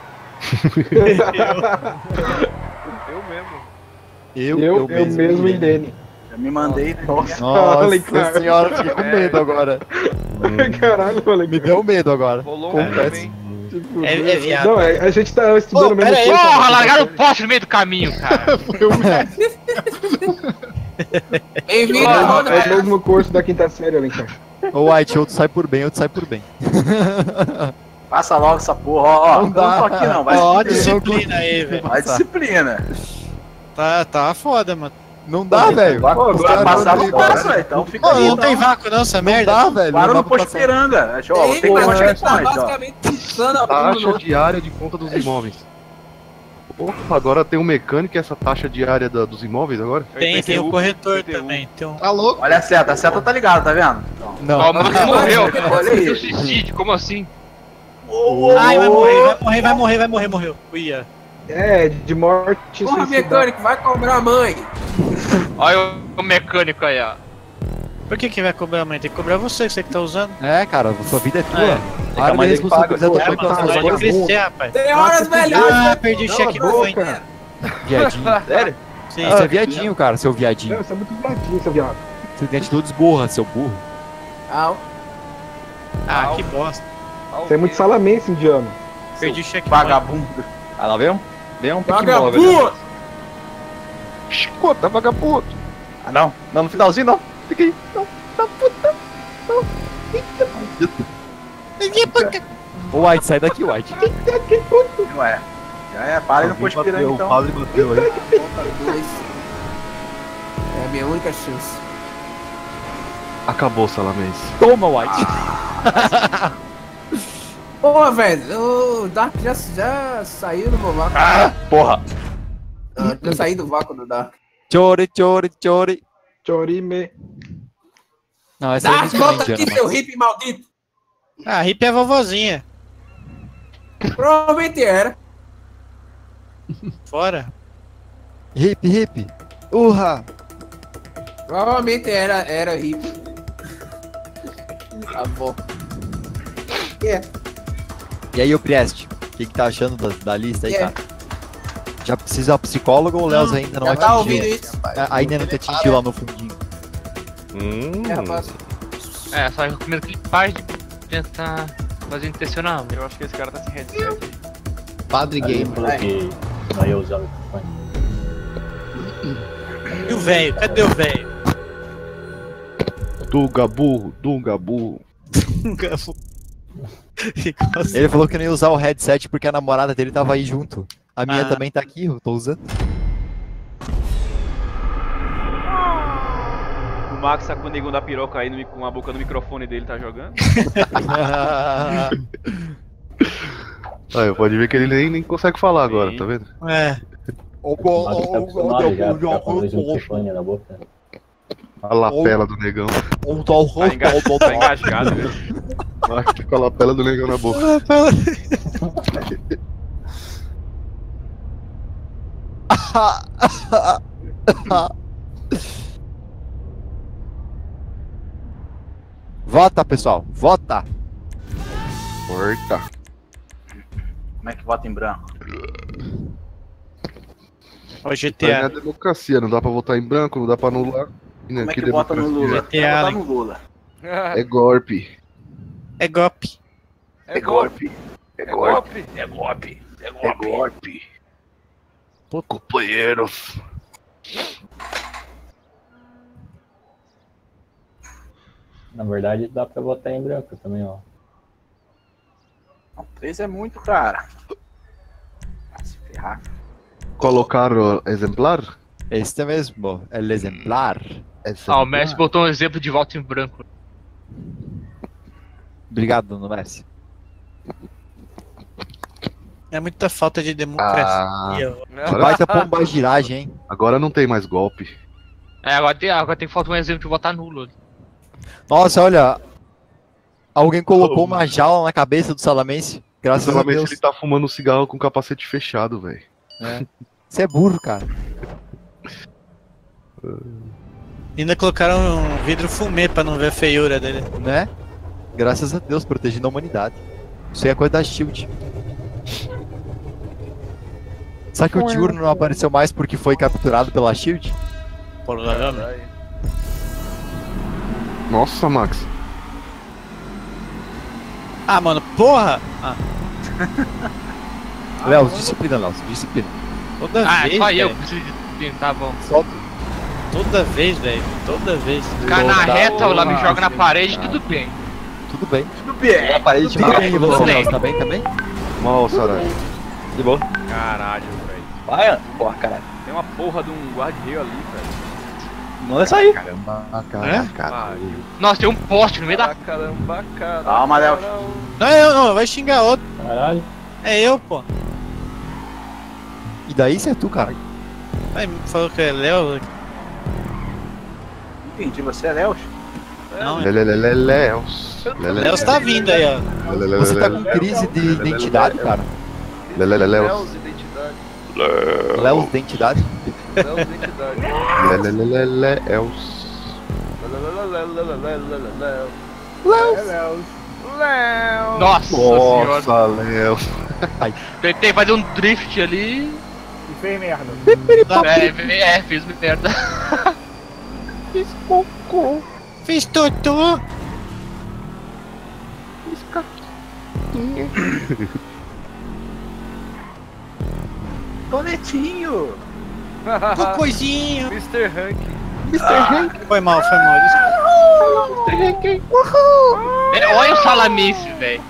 Eu mesmo. Eu, Eu, eu, mesmo em Dene. Já me mandei, né? Nossa, Nossa falei, cara. senhora, fiquei com medo agora. Caralho, falei. Me deu medo agora. Rolou um Confesso. também. Tipo, É- é viado. Não, é- a gente tá estudando Ô, o mesmo pera aí. curso, Porra, né? largaram o poste no meio do caminho, cara. Bem-vindo É à o mesmo- roda. é o mesmo curso da quinta série, Alencar. Ô, White, outro sai por bem, outro sai por bem. Passa logo essa porra, ó, ó. Não Não, dá. tô aqui não, vai Ó, disciplina. disciplina aí, velho. Vai disciplina. Tá, tá foda, mano. Não dá, velho. Pô, Os agora caras passar não não tem- passa, velho. Então fica Ô, aí. não tem vácuo não, essa Não merda. dá, velho. Para não no dá pra posto passar. Piranga. Acho, ó, vou ter Tem, que mas mais ele tá questões, ó. basicamente insano a Taxa tudo. diária de conta dos imóveis. Opa, agora tem um mecânico e essa taxa diária da- dos imóveis agora? Tem, tem o I P T U, corretor I P T U. também. Tem um... Tá louco? Olha a seta, a seta tá ligada, tá vendo? Não. Ó, o Max morreu. Olha aí. Foi suicídio, como assim? Ai, vai morrer, vai morrer, vai morrer, vai morrer, morreu. Uia. É, de morte Porra, suicida. mecânico, vai cobrar a mãe. Olha o, o mecânico aí, ó. Por que que vai cobrar a mãe? Tem que cobrar você, você que tá usando. É, cara, sua vida é tua. É. que a Para de mãe dele que paga. responsabilizar tua É, mãe mano, pelas agora suas Pode vai- coisas. crescer, rapaz. Tem horas Nossa, melhores. Ah, perdi o Cala cheque a boca. foi. Viadinho. Sério? Sim. Você é viadinho, cara, seu viadinho. Não, você é muito viadinho, seu viado. Você tem atitudes burras, seu burro. Au. Ah, que bosta. Você é muito salamense, indiano. Perdi o cheque Vagabundo. Ah, lá vem um. Vem um pique bola, velho. Vagabundo. Chicota, vagabundo. Ah, não. Não, no finalzinho não. Fica aí. Não, não, puta. Não. Ô, White, sai daqui, White. Ué. Já é, para aí no posto Piranga Bateu, o então. padre bateu aí. Dois. É a minha única chance. Acabou, Salamense. Toma, White. Porra, velho, o Dark já, já saiu do meu vácuo. Ah, porra. Ah, já saí do vácuo do Dark. Chore, chore, chore. Chorime. Não, essa aí Dark, não é volta indiana, aqui, seu hippie maldito. Ah, hippie é a vovozinha. Provavelmente era. Fora. Hip, hip. Urra. Provavelmente era, era hippie. Avó. É. E aí, o Priest? O que, que tá achando da, da lista aí, Yeah. cara? Já precisa de psicólogo ou o Leoz ainda não Já tá atingiu? ouvindo isso, rapaz? A- Ainda não te atingiu lá no fundinho. Hum. É, rapaz. É, só recomendo que ele pare de tentar fazer intencionalmente. Eu acho que esse cara tá sem headset aí. Padre Ele Game. falou que não ia usar o microfone. E o velho? Cadê o velho? Dunga burro, Dunga burro. Ele falou que não ia usar o headset porque a namorada dele tava aí junto. A minha Ah. também tá aqui, eu tô usando. O Max tá com o negão da piroca aí no, com a boca no microfone dele, tá jogando. Aí, pode ver que ele nem, nem consegue falar agora, tá vendo? É. O Max tá acostumado já a ficar com dois microfones na boca. A lapela do negão. Um tal Tá, enga... tá engasgado, velho. Vai com a lapela do negão na boca. Vota, pessoal, vota. Porta. Como é que vota em branco? Ó, G Isso T aí não é A. democracia, não dá pra votar em branco, não dá pra anular. Como é que vota no Lula? G T A, Vota no Lula. É golpe. É golpe. É golpe. É golpe. É golpe. É golpe. É golpe. Companheiros. Na verdade, dá pra votar em branco também, ó. Não, três é muito, cara. Vai se ferrar. Colocaram exemplar? Este mesmo, é o exemplar. Ah, o Messi botou um exemplo de voto em branco. Obrigado, Dona Messi. É muita falta de democracia. Ah, Baita pombagiragem, hein? Agora não tem mais golpe. É, agora tem, agora tem que faltar um exemplo de votar nulo. Nossa, olha. Alguém colocou uma jaula na cabeça do Salamense. Graças a Sinceramente, Deus. ele tá fumando um cigarro com o capacete fechado, velho. É. Você é burro, cara. Ainda colocaram um vidro fumê pra não ver a feiura dele. Né? Graças a Deus, protegendo a humanidade. Isso aí é coisa da Shield. Será que o Diurno não apareceu mais porque foi capturado pela Shield? Provavelmente. Nossa, Max. Ah, mano, porra! Ah. Léo, disciplina, Léo, disciplina. Toda Ah, vez, só eu velho. preciso de... Tá bom. Solta. Toda vez, velho. Toda vez. O cara na Toda reta, lá me vez. joga na parede, tudo bem. Tudo bem. Tudo bem. Na parede, Tudo bem, e você, Léo, tá bem também? Mal, Sarai. De boa. Caralho, velho. Vai, porra, caralho. Tem uma porra de um guarda-reio ali, velho. Manda sair. Caramba, caraca. Nossa, tem um poste no meio da... Caramba, caramba. Calma, Léo. Não, eu não, vai xingar outro. Caralho. É eu, pô. E daí você é tu, cara. Aí me falou que é Léo. Entendi, você é Léo? Não, é. Leleleleléus. Léo tá vindo aí, ó. Você tá com crise de identidade, cara? Leleleleléus. identidade. Léo, identidade? Léo, identidade. Leleleleléus. Léo. Léo. Nossa senhora. Nossa, Léo. Tentei fazer um drift ali. E fez merda. É, é, fiz merda. Fiz cocô. Fiz totô. Fiz caquinha. Tonetinho. Cocôzinho. mister Hank. mister Hank. Foi mal, foi mal. mister Hank. É, olha o Salamice, velho.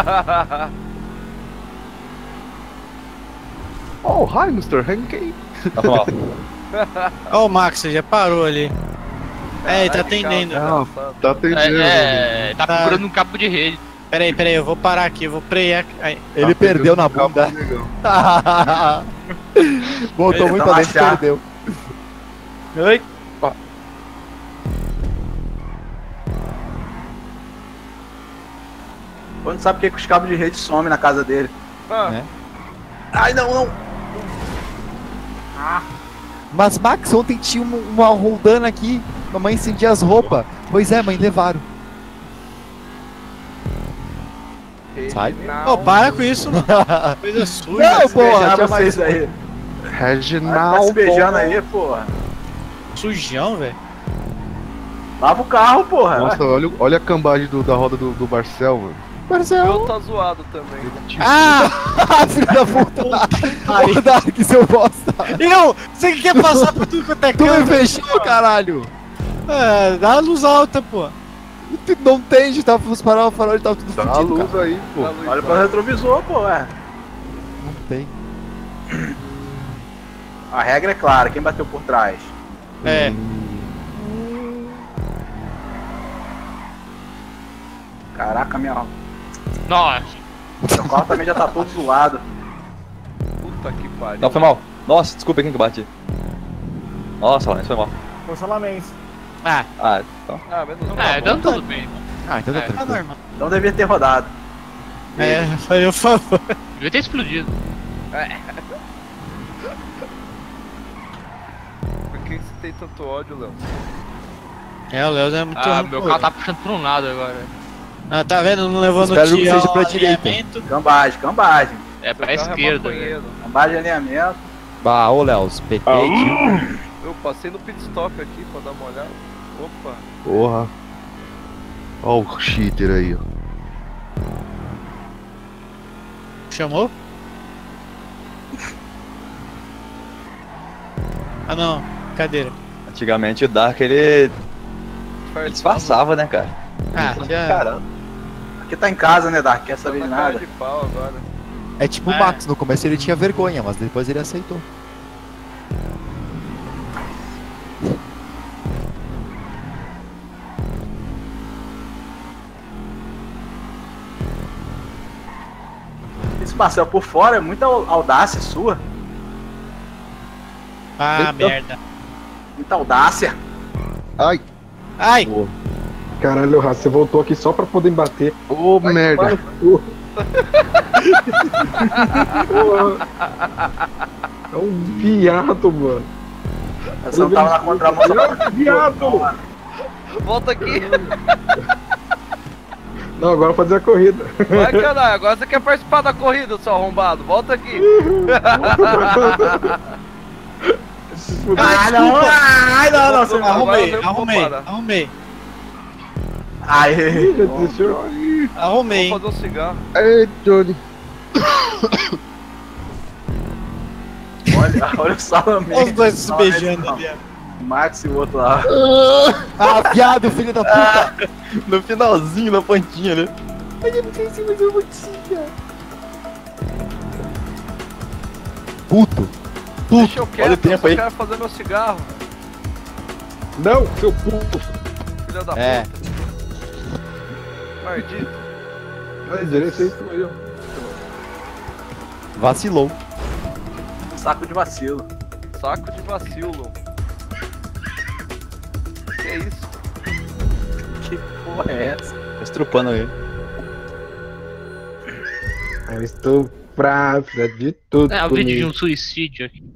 Oh, hi, mister Hank. Tá bom. Ó, o Max, já parou ali. É, ele tá atendendo. Ah, tá atendendo. É, é, tá procurando um cabo de rede. Peraí, peraí, eu vou parar aqui, eu vou prear. Aí. Ele Tá perdeu na pegando bunda. cabo legal. Voltou Ele muito tá pra dentro e machado. perdeu. Oi. Quando sabe por que que os cabos de rede somem na casa dele? Ah, Né? Ai, não, não. Mas, Max, ontem tinha uma, uma roldana aqui. Mamãe incendia as roupas. Pois é, mãe, levaram. Sai. Ô, para com isso, mano. Coisa suja. Não, porra, Beijar tinha mais vocês aí. Tá Reginaldo. se beijando aí, porra. Sujão, velho. Lava o carro, porra. Nossa, olha, o- olha a cambagem do- da roda do, do Barcel, mano. o Marcel. meu tá zoado também. Ah! Filho da puta. Ô, Dark, seu bosta. Eu! Você que quer passar por tudo quanto é Tu me canto? fechou, caralho. Ah, dá a luz alta, pô. Tu não tem, a gente tava os farol, o farol tava tudo Dá a fudido, luz cara. aí, pô. Olha pro retrovisor, pô, é. Não tem. A regra é clara, quem bateu por trás? É. Caraca, minha... Nossa. meu carro também já tá todo zoado. Puta que pariu. Não, foi mal. Nossa, desculpa quem que bate. Nossa, lá, isso foi mal. Foi o Salamense. Ah, Ah, então. Ah, menos um. É, tá dando bom. tudo bem. Ah, então tá É, tá tranquilo. normal. Não devia ter rodado. É, foi o favor. Devia ter explodido. Por que você tem tanto ódio, Léo? É, o Léo é muito Ah, ruim, meu pô. carro tá puxando por um lado agora. Ah, tá vendo? Não levou no Espero que tio seja pra ao direita. alinhamento. Cambagem, cambagem. É pra Seu carro é esquerda. maconheiro. né? Cambagem de alinhamento. Bah, ô Léo, os P T, tio. Eu passei no pit stop aqui pra dar uma olhada. Opa. Porra. Ó o cheater aí, ó. Chamou? Ah não, cadeira. Antigamente o Dark ele, ele disfarçava, né, cara? Ah, já. Caramba. Aqui tá em casa, né, Dark? Quer saber Tá de na cara nada. de pau agora. É tipo o É. Max, no começo ele tinha vergonha, mas depois ele aceitou. Esse Marcel por fora é muita au- audácia sua. Ah, Então- merda. Muita audácia. Ai. Ai! Caralho, Raça, você voltou aqui só pra poder bater. Ô, merda. Porra. É um viado, mano. Você não tava na contramão só pra... Viado! Volta aqui. Não, agora fazer a corrida. Vai, caralho. Agora você quer participar da corrida, seu arrombado. Volta aqui. Ah, não! Ai, não, não, você Arrumei, eu vou arrumei, parar. arrumei. Ai, Já desistiu? Arrumei. Vou fazer um cigarro. Ei, Johnny. olha, olha o Salame. Os dois se beijando ali. Max e o outro lá. Ah, viado, filho da puta! No finalzinho, na pontinha, né? Mas eu não sei se mais uma pontinha. Puto. Deixa eu quieto, Olha o tempo eu só aí. quero fazer meu cigarro. Não, seu puto. Filha da É. puta. Maldito. Vai direito aí, tu aí, ó. Vacilou. Saco de vacilo. Saco de vacilo. Que é isso? Que porra é essa? Tá estrupando ele. Eu estou pra de tudo. É, o vídeo de comigo. um suicídio aqui.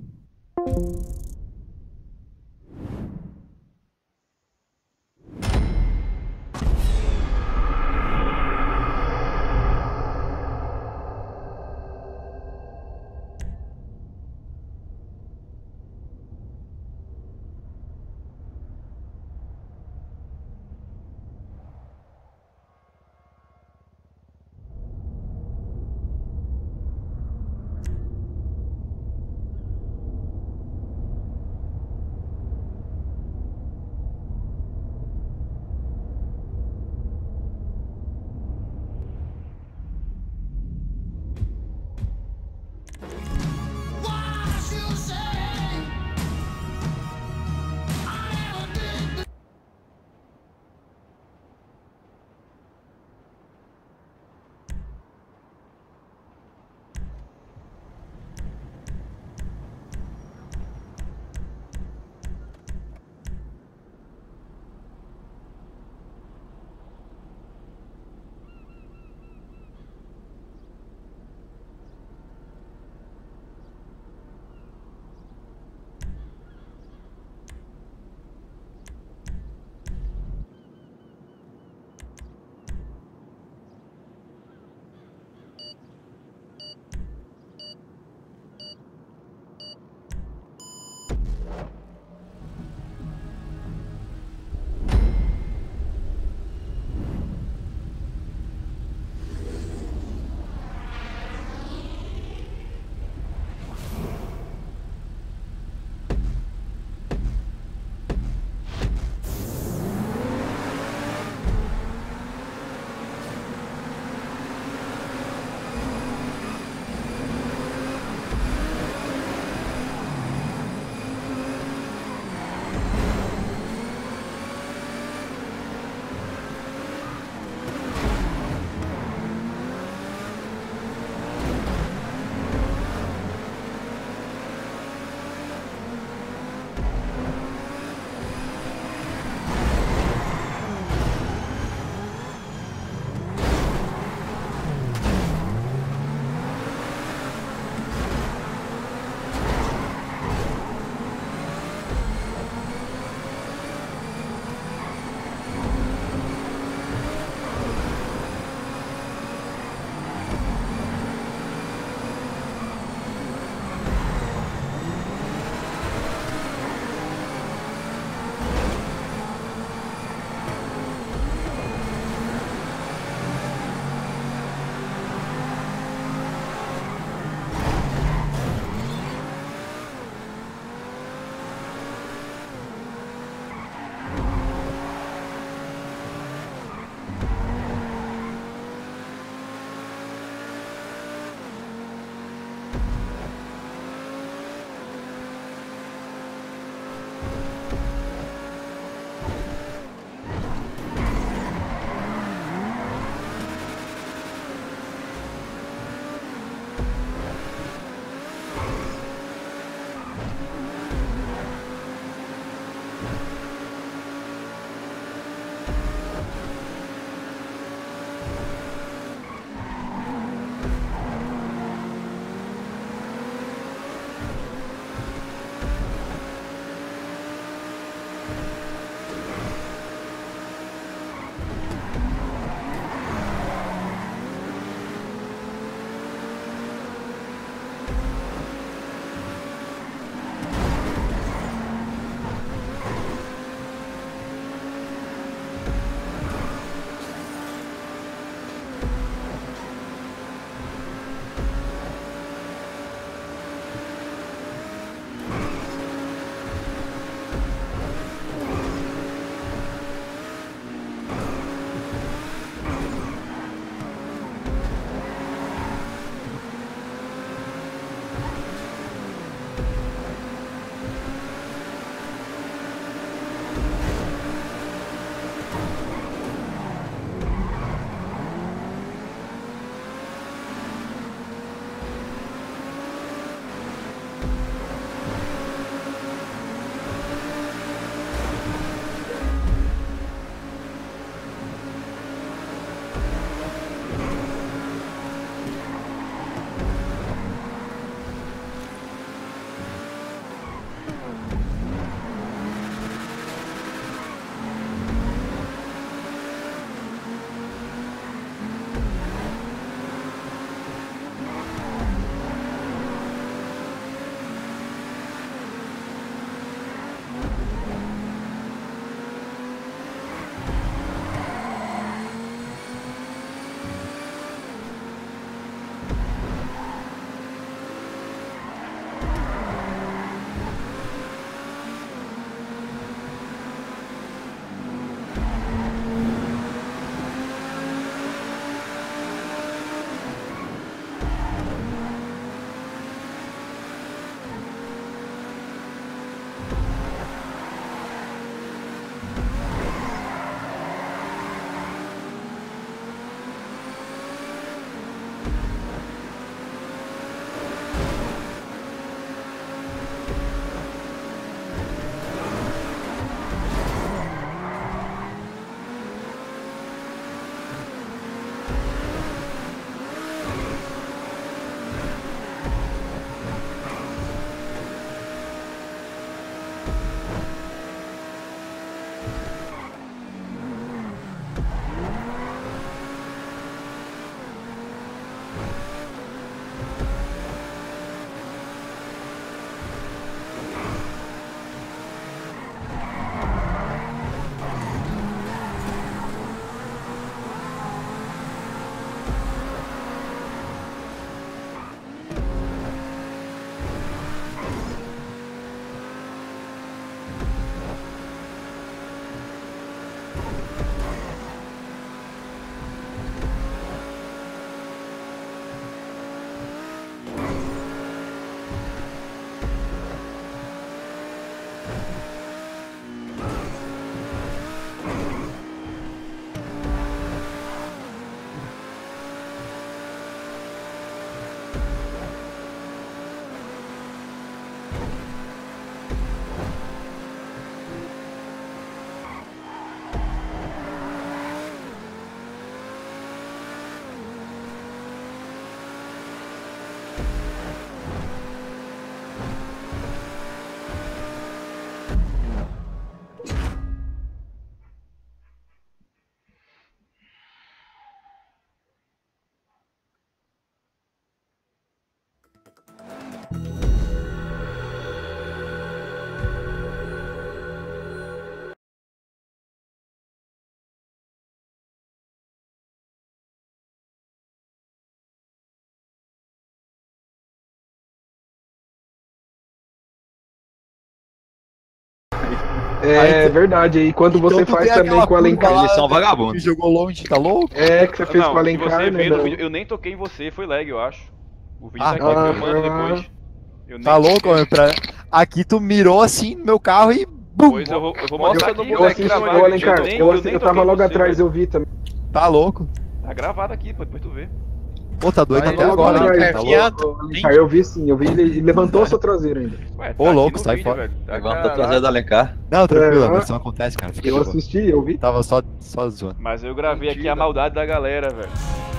É Aí, verdade, e quando você então tu faz tem também aquela com o Alencar. curva lá, Eles são vagabundos. que jogou longe, tá louco? É, que você fez Não, com o se Alencar, você né? vê no não. vídeo, eu nem toquei em você, foi lag, eu acho. O vídeo Ah, tá aqui, ah, eu mando ah. depois. Eu nem Tá louco, homem? Pra... Aqui tu mirou assim no meu carro e bum! Pois eu vou, eu vou Mostra mostrar no aqui. Eu boneco assisti, gravado, ô Alencar, eu nem- eu, eu assi- nem eu tava toquei em logo você, atrás, velho. eu vi também. Tá louco? Tá gravado aqui, pô, depois tu vê. Pô, tá doido Vai, até logo agora, atrás, hein? Tá Alencar, louco? viado. Alencar, eu vi sim, eu vi ele, ele levantou a sua traseira ainda. Ué, Ô, aqui louco, no sai vídeo, fora. velho. Tá Levanta a caralho. traseira da Alencar. Não, tranquilo, É, a versão acontece, cara. Fica Eu de boa. assisti, eu vi. Tava só, só zoando. Mas eu gravei aqui Mentira. a maldade da galera, velho.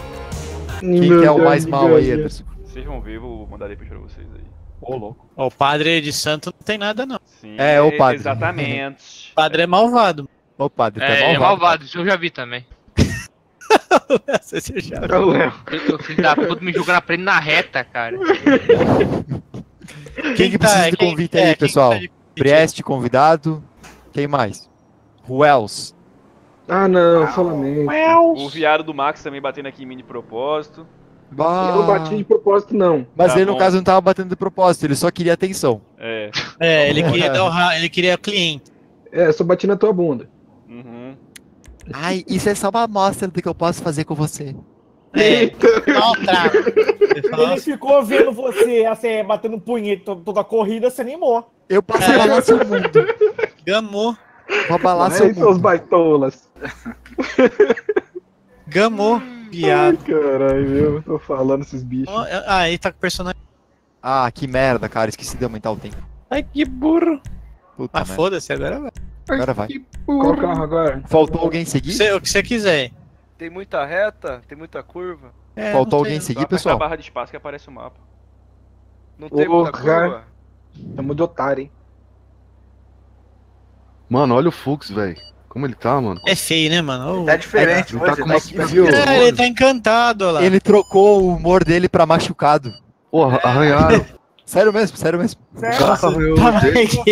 Quem que é o mais mal aí, Anderson? Vocês vão ver, vou mandar depois pra vocês aí. Ô, louco. O padre de santo não tem nada, não. Sim, É, o padre. Exatamente. O padre é malvado. Ô, padre, tá É, ele é malvado. malvado, isso eu já vi também. Você já É o Léo. O filho da puta me jogando a prenda na reta, cara. Quem que tá- precisa de quem- convite é, aí, quem pessoal? tá de convite? Prieste, convidado. Quem mais? Ruels. Ah, não, solamente. O viado do Max também batendo aqui em mim de propósito. Bah. Eu não bati de propósito, não. Mas Tá ele, no bom. caso, não tava batendo de propósito, ele só queria atenção. É. É, ele queria É. dar o ra... ele queria cliente. É, eu só bati na tua bunda. Uhum. Ai, isso é só uma amostra do que eu posso fazer com você. É, maltrato. Ele falou, Ele ficou vendo você assim, batendo punheta toda, toda a corrida, você animou. Eu passo a abalar seu mundo. gamou, Vou abalar Ai, seu seus mundo. baitolas. gamou, piada. Caralho, eu tô falando esses bichos. Ah, aí tá com o personagem. Ah, que merda, cara. Esqueci de aumentar o tempo. Ai, que burro. Puta Ah, merda. foda-se, agora vai. Agora vai. Qual carro agora? Faltou alguém seguir? Você- o que você quiser. Tem muita reta, tem muita curva. É, Faltou não sei, alguém não. seguir, Só apertar a pessoal? barra de espaço que aparece o mapa. Não tem Ô, muita cara. curva. Tamo de otário, hein? Mano, olha o Fux, velho. Como ele tá, mano? É feio, né, mano? Ô, Tá diferente Ele tá hoje, com tá uma aqui. Viu? é, ele tá encantado, olha lá. Ele trocou o humor dele pra machucado. Porra, arranharam. Sério mesmo, sério mesmo. O gato arranhou Tava dele. aqui.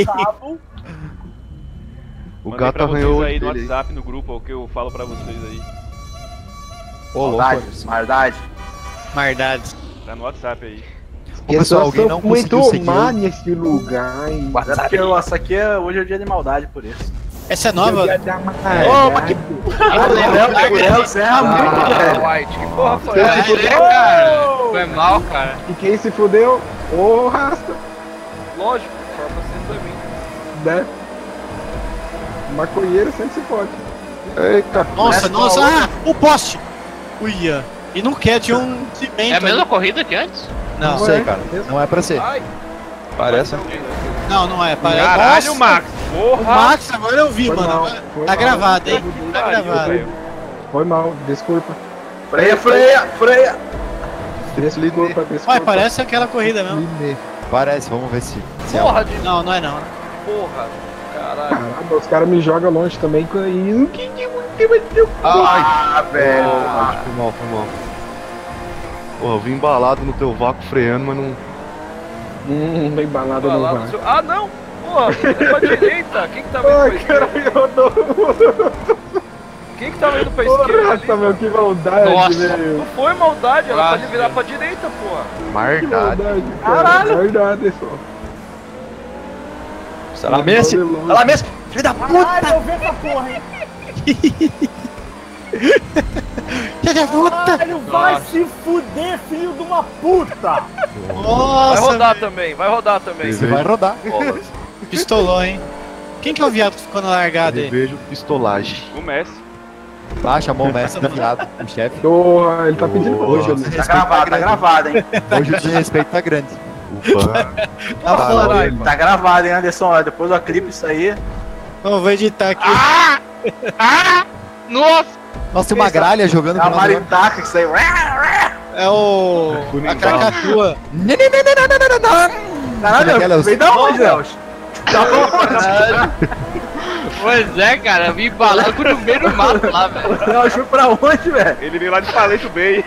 O Mandei gato pra vocês arranhou aí no dele. WhatsApp, no grupo, o que eu falo pra vocês aí. Ô, louco, Maldade, Anderson. maldade. Mardades. Tá no WhatsApp aí. Ô, pessoal, alguém não conseguiu seguir tomar ele? nesse lugar, hein? Essa aqui, é- essa aqui é, hoje é o dia de maldade, por isso. Essa é nova? Ô, mas que Gabriel, você é muito, velho. Ah, White, que porra foi Quem essa? se É, fudeu? cara. Foi mal, cara. E quem se fudeu? Ô, rasta, Lógico, só pra ser pra mim. né? Maconheiro sempre se pode. Eita, Nossa, Essa nossa, é ah, o poste! Uia. E não quer, tinha um cimento. É a mesma ali. corrida que antes? Não Não, sei, cara. Não é pra ser. Ai, Parece. não, não é. Parece. Caralho, Nossa, Max! O Porra! Max, agora eu vi, Foi mano. mal, Agora- foi Tá mal. gravado, hein? Tá Pariu, gravado. velho. Foi mal, desculpa. Freia, freia, freia. Desculpa, desculpa. Ué, parece aquela corrida mesmo. Parece, vamos ver se. se é porra de Não, não é não. porra. Caralho. Caramba, os caras me jogam longe também com isso. Ah, velho. Ah, foi mal, foi mal. Porra, eu vim embalado no teu vácuo freando, mas não. Hum, bem balada não Balado vai. no seu- Ah, não! Porra, é pra direita! Quem que tava indo pra esquerda? Quem que tava indo pra esquerda ali? Nossa, meu, que maldade, Nossa. velho. Não foi maldade, ela Nossa. pode virar pra direita, porra. Que Mardade. maldade, cara. Caralho. Maldade, só. Ela mesmo! Ela mesmo! Filho da puta! Caralho, eu vi essa porra, hein? Filho da puta! Caralho, vai se fuder, filho de uma puta! Vai Nossa, rodar velho. também, vai rodar também. Você vai rodar. Pistolou, hein? Quem que é o viado que ficou na largada aí? Vejo pistolagem. O Messi. Tá, chamou o mestre do viado, o chefe. Porra, ele tá pedindo Hoje o hoje. Tá desrespeito gravado, tá grande. gravado, hein? Hoje o desrespeito tá grande. Ufa. Ah, Caralho. Tá gravado, hein, Anderson? Ó, depois eu clipe isso aí. eu vou editar aqui. Ah! Ah! Nossa! Nossa, tem uma gralha jogando É a com nós agora. maritaca que isso aí. É o. A cacatua. Caralho, veio da onde, Deus? Da onde? Pois é, cara, eu vim embalado no meio do mato lá, velho. Deus foi pra onde, velho? Ele veio lá de Palento Bay.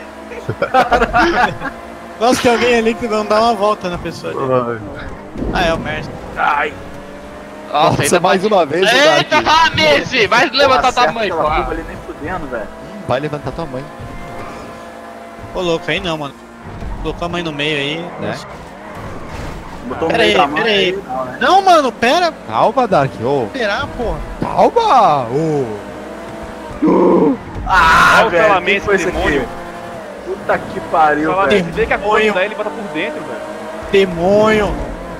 Nossa, tem alguém ali que não dá uma volta na pessoa. Ali. Ah, é o Mercy. Ai. Nossa, ainda mais uma vez, o Eita, Dark. fala, Messi! Vai levantar Porra, tua certo, mãe, aquela pô. curva ali nem fudendo, velho. Vai levantar tua mãe. Ô, louco, aí não, mano. Colocou a mãe no meio aí, Né? Botou um Pera aí, meio da mão pera aí. não, né? Não, mano, pera. Calma, Dark. Ô, Esperar, porra. calma. Ô. Ah, Olha o velho, Salamense, quem foi esse demônio. aqui? Puta que pariu, Fala, velho. você vê que a coisa não dá, ele bota por dentro, velho. Demônio.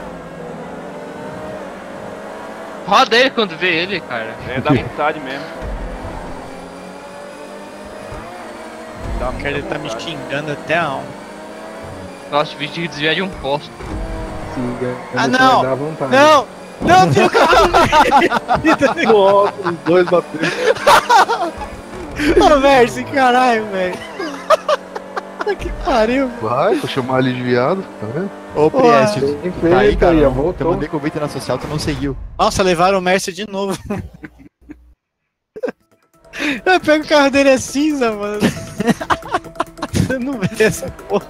Roda ele quando vê ele, cara. É, dá vontade mesmo. Dá Cara, ele tá me vontade. xingando até a alma. Nossa, o vídeo de desviar de um posto. Sim, Ah, ele não. vai dar vontade. Não! Não, tem o carro no meio. Nossa, os dois bateram. Ô, Mercy, caralho, velho. Que pariu. Vai, vou chamar ele de viado, tá vendo? Ô, Prieste, Bem tu tá aí, feito cara? aí, ó, Eu voltou. mandei convite na social, tu não seguiu. Nossa, levaram o Mercy de novo. Eu pego o carro dele é cinza, mano. Você não vê essa porra.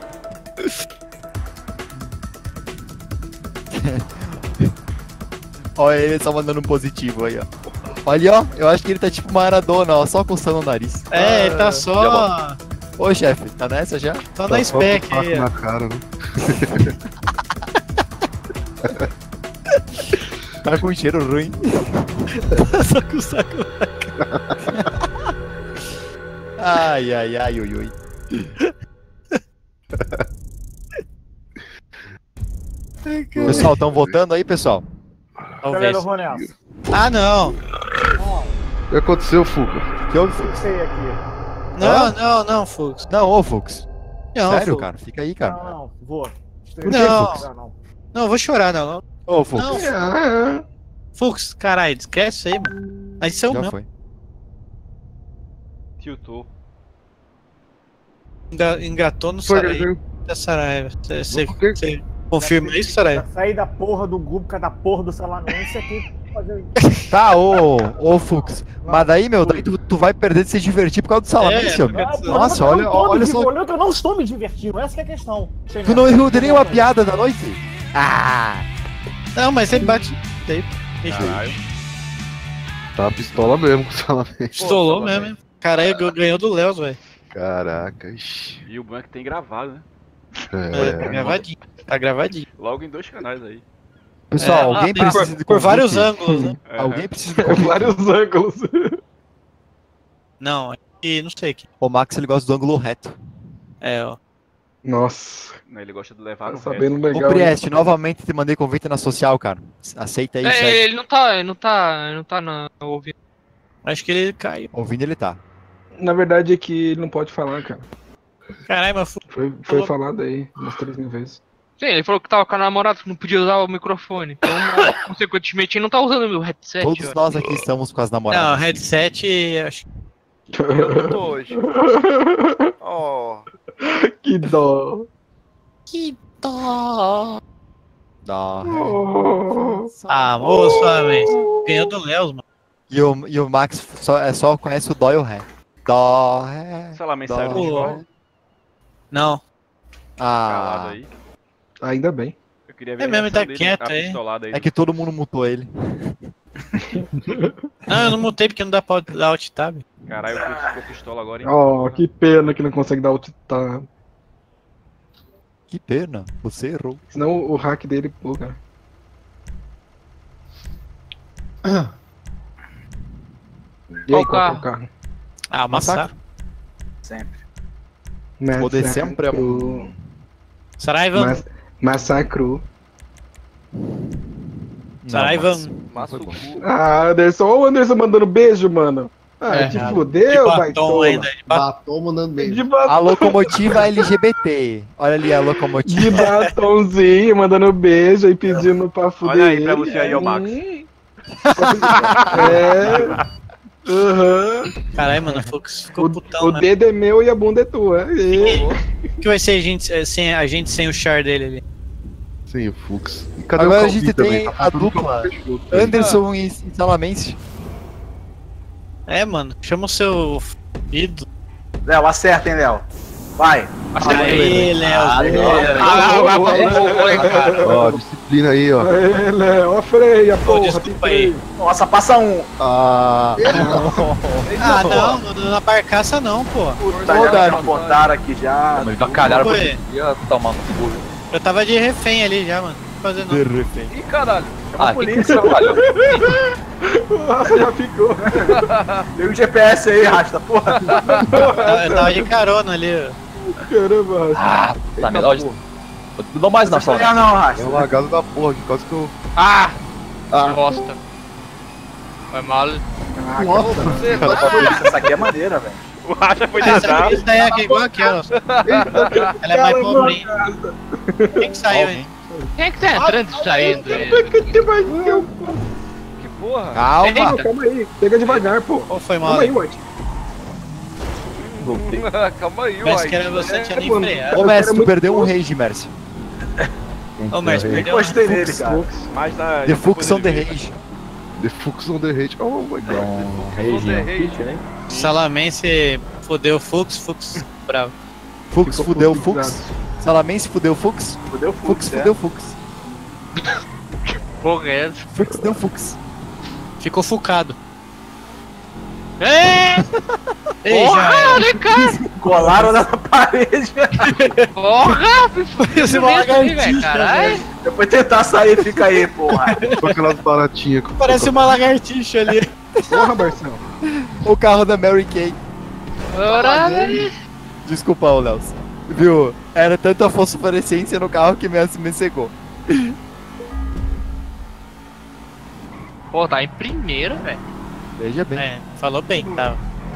Olha ele só mandando um positivo aí, ó. Olha, ó, eu acho que ele tá tipo Maradona, ó, só coçando o nariz. É, ele tá só. Ô, chefe, tá nessa já? Só Tá na só com o spec saco aí, ó. na cara, né? Tá com um cheiro ruim. Só com o saco na cara. Ai, ai, ai, ui, ui. Pessoal, estão votando aí, pessoal? Talvez. Eu vou nessa. Ah, não. O que aconteceu, Fuca? Que houve, Fux? Sei aqui. Não, não, não, Fux. Não, ô, Fux. Não, Sério, Fux. cara? Fica aí, cara. Não, não, vou. Não. Não, não. Não, eu vou chorar, não. não. Ô, Fux. Não, Fux, caralho, esquece isso aí, mano. Mas isso é o Já meu. foi. Tiltou. Enga- Engatou no Foi, Saraiva. Da Saraiva. Você- Você você confirma isso, Saraiva? Sair da porra do grupo, cada porra do salamense aqui. Fazer... Tá, ô, ô, Fux. Mas daí, meu, daí tu, tu vai perder de se divertir por causa do salamense, É, homem. porque- Nossa, eu olha, não tô me olha div- só. olha que eu não estou me divertindo, essa que é a questão. Tu não riu de nenhuma piada da noite? Ah! Não, mas você bate. Daí, Caralho. Tá pistola mesmo com o salamete. pistolou mesmo, hein? Caralho, ganhou- ganhou do Léo, velho. Caraca, ixi. E o Blank tem gravado, né? É, tá É. gravadinho. Tá gravadinho. Logo em dois canais aí. Pessoal, É, alguém ah, tem precisa por- de por convite? vários ângulos, né? Alguém precisa de Por convite? vários ângulos. Não, e não sei aqui. O Max, ele gosta do ângulo reto. É, ó. Nossa. Não, ele gosta de levar Tá no sabendo reto. legal. Ô, hein? Prieste, novamente te mandei convite na social, cara. Aceita aí, É, segue. ele não tá, ele não tá, ele não tá na ouvindo. Acho que ele caiu. Ouvindo ele tá. Na verdade é que ele não pode falar, cara. Caralho, mas fu- Foi, foi falado aí umas três mil vezes. Sim, ele falou que tava com a namorada, que não podia usar o microfone. Então, consequentemente, ele não tá usando o meu headset. Todos ó. nós aqui estamos com as Não, namoradas. headset. Acho Eu não tô hoje. Oh. Que dó. que dó. Dó. Ah, moço, amigo. Ganhou do Léo, mano. E o, e o Max só, é, só conhece o dó e o ré. Dó, ré. Sei lá, Dó, mensagem do Pô. Discord. Não. Ah, aí. Ainda bem. Eu queria ver É a mesmo, reação tá dele, quieto a aí. pistolada aí. é que todo mundo mutou ele. Não, eu não mutei porque não dá pra dar alt tab. Caralho, eu fui com pistola agora, hein? Oh, que pena que não consegue dar ult tá. Que pena, você errou. Senão o hack dele buga. E aí, Qual qual que é o carro? carro? Ah, massacre. Sempre. Poder sempre é Massacro. Saraivan. Mas- Massacro. Saraivan. Massa o cu. Ah, Anderson, olha o Anderson mandando beijo, mano. Ah, É, te de fudeu, batom baitola. ainda. de batom. Batom mandando beijo. De, ba A locomotiva L G B T. Olha ali a locomotiva. de batomzinho, mandando beijo e pedindo pra fuder. Olha aí pra ele. você aí, ó, Max. Hum. É. Aham. Caralho, mano, Fux ficou O, putão, o né? dedo é meu e a bunda é tua. E... O que vai ser a gente eh, sem, a gente sem o char dele ali? Sim, o Fux. E cadê Agora o a Calbi gente também? tem Tá a faltando o dupla Calbi fechou. Anderson e e Salamense. É, mano, chama o seu ídolo. Léo, acerta, hein, Léo. Vai. Aí, Léo. Ó, disciplina aí, ó. Aê, Léo, ó, freia, Pô, porra. desculpa aí. Nossa, passa um. Ah, Ah, não, na barcaça não, pô. Puta, já me botaram aqui já. Mas bacalharam pra Foi. ia tomar no cu. Eu tava de refém ali já, mano. Não fazendo de nada. refém. Ih, caralho. Ah, que que você trabalhou? Nossa, já ficou. Tem um G P S aí, Rasta, porra. Eu tava- eu tava de carona ali. ó. Caramba. Ah, tá melhor. Não dou mais não, Não, só. não, Rasta. É uma lagada da porra aqui, quase que eu. Ah! Bosta. Foi mal. Nossa, Nossa, essa aqui é maneira, velho. O Racha foi Ah, essa tentar. isso daí é aqui igual aquela. Ela é mais pobrinha. Quem que saiu aí? Quem é que tá entrando e saindo? aí? Que vai ser, Que porra. Calma. Calma, calma aí. Pega devagar, pô. Ou foi mal? Calma aí, White. Calma aí, Parece uai. que era você, tinha nem mano. freado. Ô, Messi, tu muito perdeu um forte. rage, Mercy. Ô, mas perdeu. Gostei dele, cara. Mas na. The Fux on the rage. The Fux on the Hate. Oh my god. Um região kit, né? Salamense fodeu o Fux, Fux bravo. Fux Ficou fudeu o focalizado. Fux. Salamense fudeu o Fux. Fudeu Fux Fux, fudeu o Fux. Porra, é essa? Fux deu Fux. Ficou fucado. É! Ei, já Porra, era. olha, cara! Colaram na parede. Porra! Esse Isso aí, velho, caralho! Depois tentar sair, fica aí, porra. Com aquelas baratinhas. Parece uma lagartixa ali. Porra, Marcelo. O carro da Mary Kay. Caralho! Desculpa, ô Léo. Viu? Era tanta fosforescência no carro que me, me cegou. Pô, tá em primeiro, velho. Veja bem. É, falou bem, tá.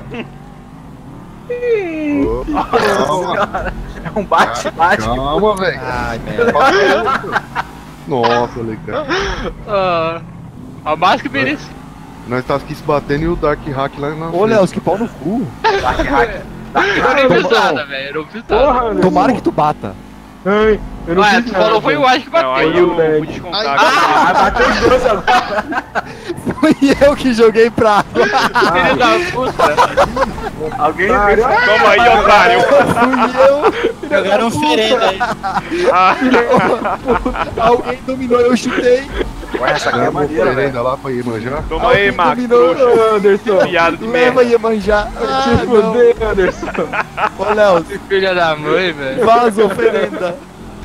É um bate-bate. Calma, velho. Ai, merda. Nossa, legal. Ah, a mais que merece. Nós tá aqui se batendo e o Dark Hack lá na. Ô, Léo, que pau no cu. Dark Hack. Dark Eu Hack. não fiz nada, velho. Eu não fiz nada. Porra, Anderson. Tomara que tu bata. Ai, eu não Ué, fiz tu nada. falou foi o Ash que Não, aí bateu. eu vou descontar. Ah, bateu os dois agora. Fui eu que joguei pra água. Filho da puta. Alguém Caralho. viu? Toma aí, otário. Fui eu. Jogaram oferenda aí. Alguém dominou, eu chutei. Ué, essa aqui é maneira, velho. Ainda lá pra ir manjar. Toma aí, Alguém Max. dominou. Trouxa. Anderson. Piada de Leva merda. aí, manjar. Ah, Te não. fudeu, Anderson. Ô, Léo, Filha da mãe, velho. vaza oferenda.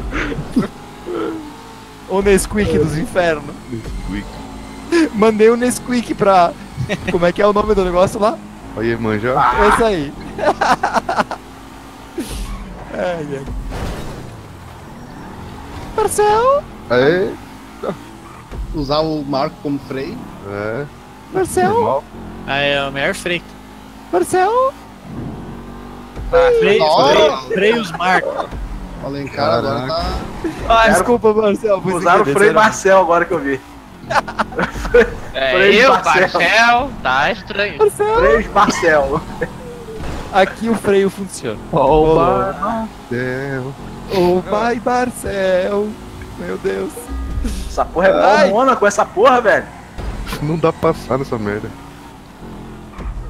O Nesquik dos infernos. Mandei o Nesquik pra... Como é que é o nome do negócio lá? Aí, manjar. Esse aí. Ai, ai. Marcel? Aí. Usar o Marco como freio. É. Marcel? Normal. Aí é o melhor freio. Marcel? Freio, Nossa. freio, freios Marco. O Alencar agora tá. Ah, Quero- desculpa, Marcel. foi sem Usaram o querer, freio será? Marcel agora que eu vi. É, Freio eu, Marcel. Marcel, tá estranho. Marcel? Freio Marcel. Aqui o freio funciona. Céu. Oh, vai, Marcel. Meu Deus. Essa porra é Ai. mó mona com essa porra, velho. Não dá pra passar nessa merda.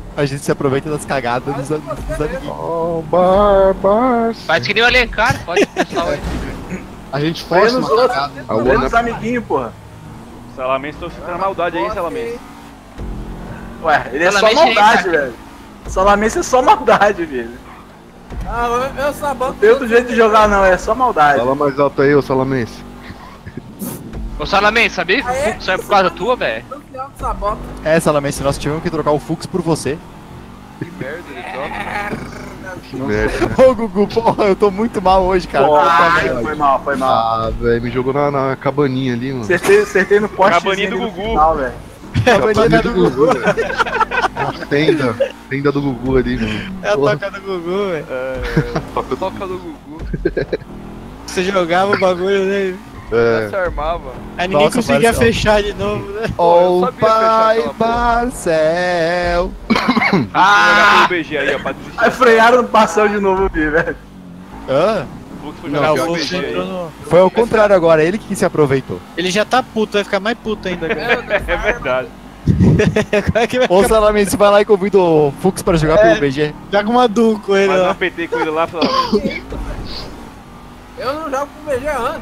A gente se aproveita das cagadas dos, am- dos amiguinhos. Oh, Barbas. Faz que nem o Alencar, pode pessoal aí. A gente Foi força nos uma outros. cagada. Vê nos amiguinhos, porra. Salamense, tô ficando maldade aí, Salamense. Ué, ele é só Salamense aí, maldade, cara. velho. Salamense é só maldade, velho. Ah, eu, eu sabão. Não tem outro jeito de jogar, não, é só maldade. Fala mais alto aí, ô Salamense. Ô Salamense, sabia que o Fux saiu por causa tua, velho? É, Salamense, nós tivemos que trocar o Fux por você. Que merda, ele troca. Que merda. Ô, Gugu, porra, eu tô muito mal hoje, cara. Ai, foi mal, foi mal. Ah, velho, me jogou na, na cabaninha ali, mano. Acertei, acertei no poste. Cabaninha do Gugu. Final, velho. Cabaninha do Gugu. A tenda, tenda do Gugu ali, mano. É a Porra. toca do Gugu, velho. É, toca do Gugu. Você jogava o bagulho nele. É. Se armava. Aí ninguém Nossa, conseguia Marcelo. fechar de novo, né? Ô, sabia fechar pai aquela porra. Marcel. Ah! O B G aí, ó, pra desistir. Aí frearam no pastel de novo, eu vi, velho. Hã? O Fux foi Não, jogar o o B Fux G entrou aí. no... Foi ao contrário agora, ele que se aproveitou. Ele já tá puto, vai ficar mais puto ainda. Cara. É verdade. Como é que vai Ô, ficar? Salamense, vai lá e convida o Fux pra jogar pelo B G. Joga uma duco com ele Faz lá. uma P T com ele lá, Salamense. Eu não jogo com o B G há anos.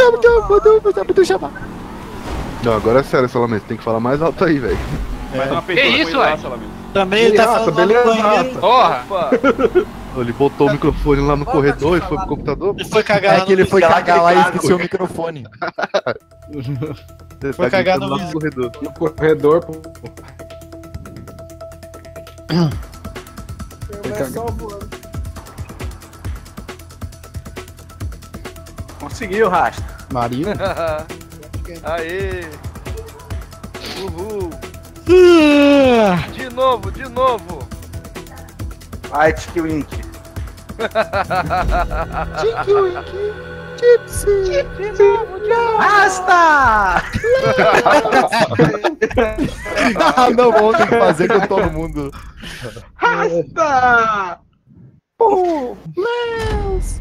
Não, agora é sério, Salamense, tem que falar mais alto aí, velho. Faz uma P T Que com isso, ele lá, ué? Salamense. Também ele tá Beleza, falando lá no beleza, banheiro. rata. Porra! Opa! Ele botou o microfone lá no corredor e foi pro computador. Ele foi cagar É lá que ele no... foi cagar lá e cagado. esqueceu o microfone. Você Foi tá cagar gritando no lá vizinho. corredor. No corredor, pô. Conseguiu, Rasta. Marinho. Aê! Uhul! Ah, De novo, de novo! Vai, Tiki Wink. Rasta! Ah, não, vamos ter que fazer com todo mundo. Rasta! Oh, Leos!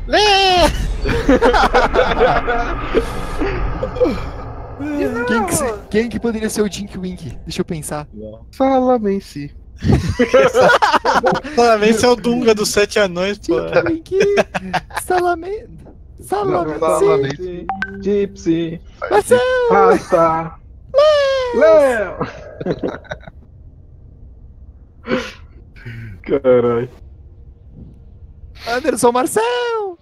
Quem que, se- quem que poderia ser o Dink Wink? Deixa eu pensar. Salamense. Salamense é o Dunga dos Sete Anões, pô. Dink Wink. Salame... Salamense. Salamense. Gypsy. Marcel. Rasta. Léo. Caralho. Anderson Marcel.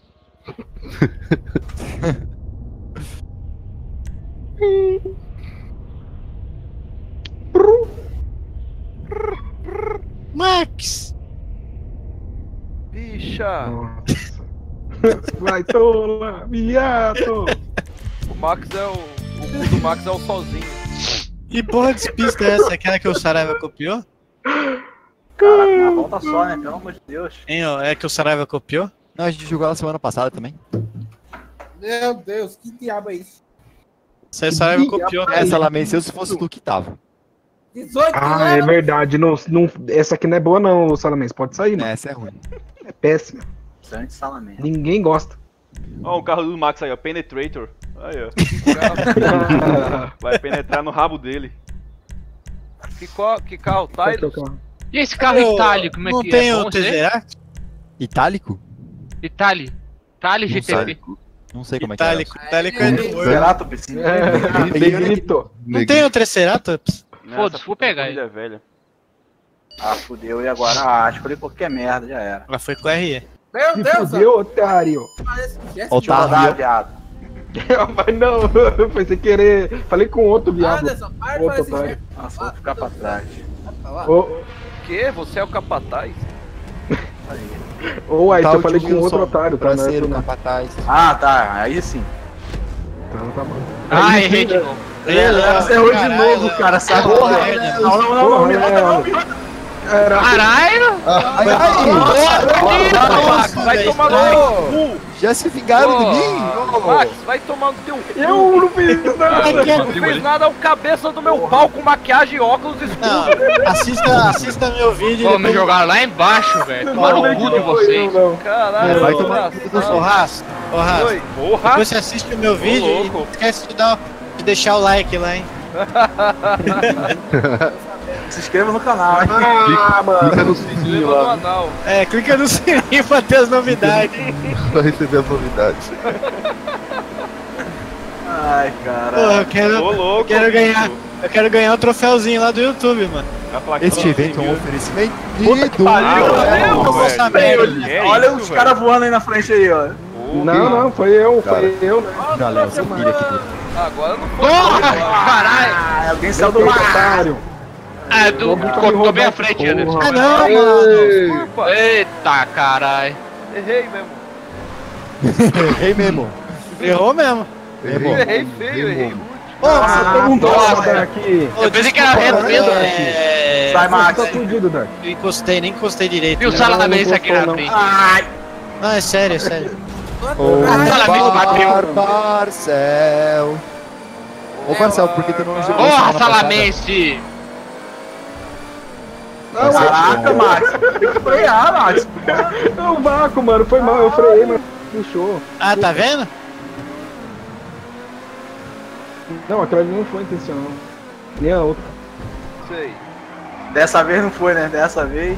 Max! Bicha! Vai tola, viado. O Max é o. O cu do Max é o sozinho. E porra de despista é essa? Aquela que o Saraiva copiou? Caraca, uma volta só, né? Pelo amor de Deus. Hein, ó, é que o Saraiva copiou? Não, a gente jogou ela semana passada também. Meu Deus, que diabo é isso? Isso aí o Saraiva copiou. Essa ela venceu se fosse tu que tava. dezoito Ah, é verdade. Não, não, essa aqui não é boa não, Salamense. Pode sair, mano. Essa é ruim. É péssima. Sangue de salamento. Ninguém gosta. Ó, o carro do Max aí, ó. Penetrator. Aí, ó. Vai penetrar no rabo dele. Que, co- que carro tá aí? E esse carro Ô, itálico, como é não que tem é? o Bom, você? Tesseract? Itálico? Itali. Itali Não G T P. sei. Não sei como é que é. Itálico, itálico é do Word. Ceratops. Negrito. Não tem o Triceratops? Foda-se, vou pegar ele. Família velha. Ah, fudeu. E agora? Ah, escolhi qualquer merda, já era. Ela foi com R E. Meu Se Deus, fudeu, otário. Deixa eu rodar, Otário. viado. Mas não, foi sem querer. Falei com outro viado. Anderson, para de Outro fazer esse otário. gesto. Nossa, vou ficar pra trás. Ou, Que? Você é o capataz? ou aí, Tá, eu o falei tio com outro Wilson, otário, tá? Não é Franceiro, essa não. capataz. Ah, tá. Aí sim. Então tá bom. Ah, errei de novo. É, você errou de novo, cara. Sabe? Porra, Não, não, não, não, me roda, não, me roda. Caralho! Ai, ai, Vai tomar no teu cu! já se vingaram de mim? Max, vai tomar no teu cu! Eu não fiz nada. Não fiz nada, é o cabeça do meu pau com maquiagem e óculos escuros. Não, assista, assista meu vídeo. Pô, e me depois- jogaram lá embaixo, velho. Tomaram o cu de vocês. Caralho, Vai ô, tomar Raça. Ô, Ras, ô, Ras. Oi, porra! Depois você assiste o meu vídeo e não esquece de, dar, de deixar o like lá, hein? Se inscreva no canal, hein? Ah, mano. Clica no sininho lá. É, clica no sininho pra ter as novidades. Pra receber as novidades. Ai, cara. Pô, eu quero, Ô, louco, eu quero bicho. ganhar. Eu quero ganhar o troféuzinho lá do YouTube, mano. Este evento é um oferecimento Puta que do... pariu, eu vou velho. saber. Olha, olha os caras voando aí na frente aí, ó. Não, não, foi eu, foi eu, né? Não, Léo, seu filho aqui dentro. Agora não foi. Caralho! Ah, alguém saiu do Seu mar. otário. Ah, tu tô bem à frente, Anderson. Ah, não, mano. Desculpa. Eita, caralho. Errei mesmo. Errei mesmo. Errou mesmo. Errou. Errei feio, errei rude. Nossa, todo mundo nossa. gosta aqui. Eu pensei que era reto mesmo. É... Sai, Max. Tá fudido, Dark. Eu encostei, nem encostei direito. E o né? Salamence aqui na não. frente. Ai. Não, é sério, é sério. Salamence bateu. Marcel. Ô, Marcel, por que tu não jogou Porra, semana Salamence! Caraca, Max. Tem que frear, Max. É um vácuo, mano. Foi mal, eu freiei, mas puxou. Ah, tá vendo? Não, aquela ali não foi intencional. Nem a outra. Sei. Dessa vez não foi, né? Dessa vez.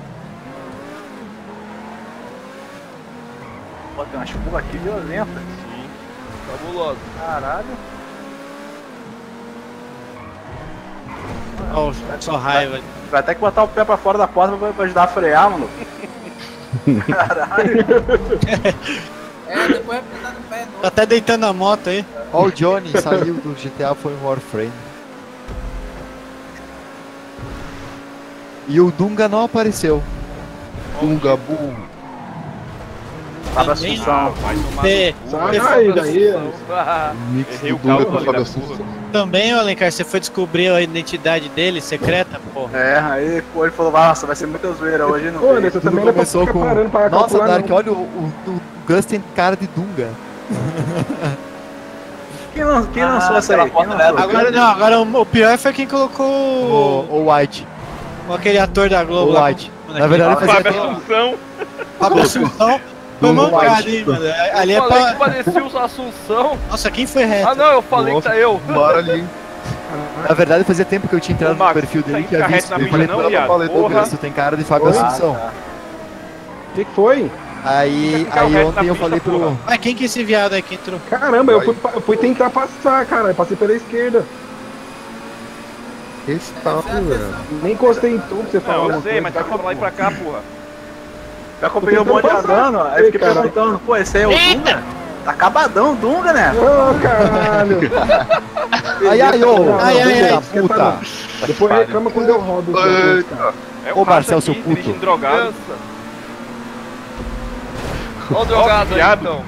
Pô, tem uma chuva aqui violenta. Sim. Fabuloso. Caralho. Ó, só raiva. Vai até que botar o pé pra fora da porta pra, pra ajudar a frear, mano. Caralho. É, depois vai precisar do pé. Tá até deitando a moto aí. Ó, o Johnny saiu do G T A, foi em Warframe. E o Dunga não apareceu. Dunga burro. Fábio Assunção. Você- Sai daí, daí. Mix Errei do o Dunga cálculo com o ali Fábio da Assunção. Também, ô Alencar, você foi descobrir a identidade dele, secreta, porra. É, aí pô, ele falou, nossa, vai ser muita zoeira hoje não. Pô, Anderson, Tudo também não é pra começou ficar com... parando pra Nossa, calcular, Dark, não. olha, o, o, o Gus tem cara de Dunga. Quem, lan- quem lançou Ah, essa aí? aquela Quem foto lançou? Agora não, agora o, o pior foi quem colocou O, o, o White. aquele ator da Globo. O lá, White. como- Na verdade, naquele- fazia Fábio Assunção. Fábio Assunção. Foi Dunga mancado, White. hein, mano. Ali é Eu falei pra... que parecia o Assunção. Nossa, quem foi reto? Ah, não, eu falei que tá eu. Bora ali. Na verdade, fazia tempo que eu tinha entrado Ô, Max, no perfil tá dele e indo tinha ficar visto. reto na Eu falei, mídia não, "Não, viado? falei, Porra." Douglas, tu tem cara de Fábio Ah, Assunção. tá. O que que foi? Aí, ficar o aí resto ontem na eu pista, falei pro... porra. Mas quem que é esse viado aí que entrou? Caramba, eu fui, pa- eu fui tentar passar, cara. Eu passei pela esquerda. Esse tal, velho. Nem encostei em tu pra você falar Não, eu uma sei, coisa. mas tá pra lá e pra cá, porra. Eu acompanhei o bonde andando, aí fiquei Caralho. perguntando, pô, esse aí é o Dunga? Tá acabadão o Dunga, né? Ô, caralho. Ai, ai, ô, Ai, ai, ai. da puta. Depois reclama quando eu rodo. os dois, cara. É Ô, o Marcel, Marcel, seu aqui, puto. dirigindo drogado. Criança. Ó o drogado aí, viado. então.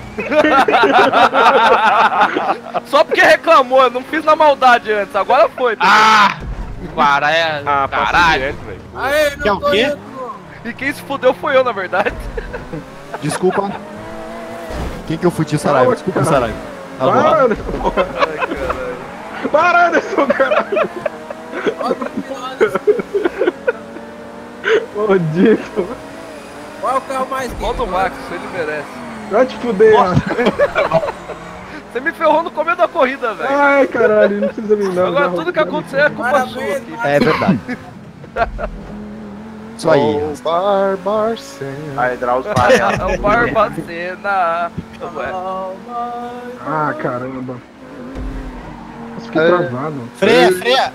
Só porque reclamou, eu não fiz na maldade antes, agora foi. Tá? Ah! Cara, é. Ah, passa Caralho! direto, velho. Aê, Que é o não tô quê? indo. E quem se fudeu foi eu, na verdade. Desculpa. Quem que eu fudi o Saraiva? Desculpa, Saraiva. Tá bom. Para, Anderson, porra. Ai, caralho. Para, Anderson, caralho. Maldito. Qual é o carro mais quente? Volta o Max, ele merece. Vai te fuder, mano. Você me ferrou no começo da corrida, velho. Ai, caralho, não precisa vir não. Agora já tudo que rodei. acontecer é culpa Parabéns, sua aqui. Max. É verdade. Isso aí. O Barbacena. Aí, Drauzio vai. É o Barbacena. Ué. Ah, caramba. Nossa, fiquei É. travado. Freia, freia.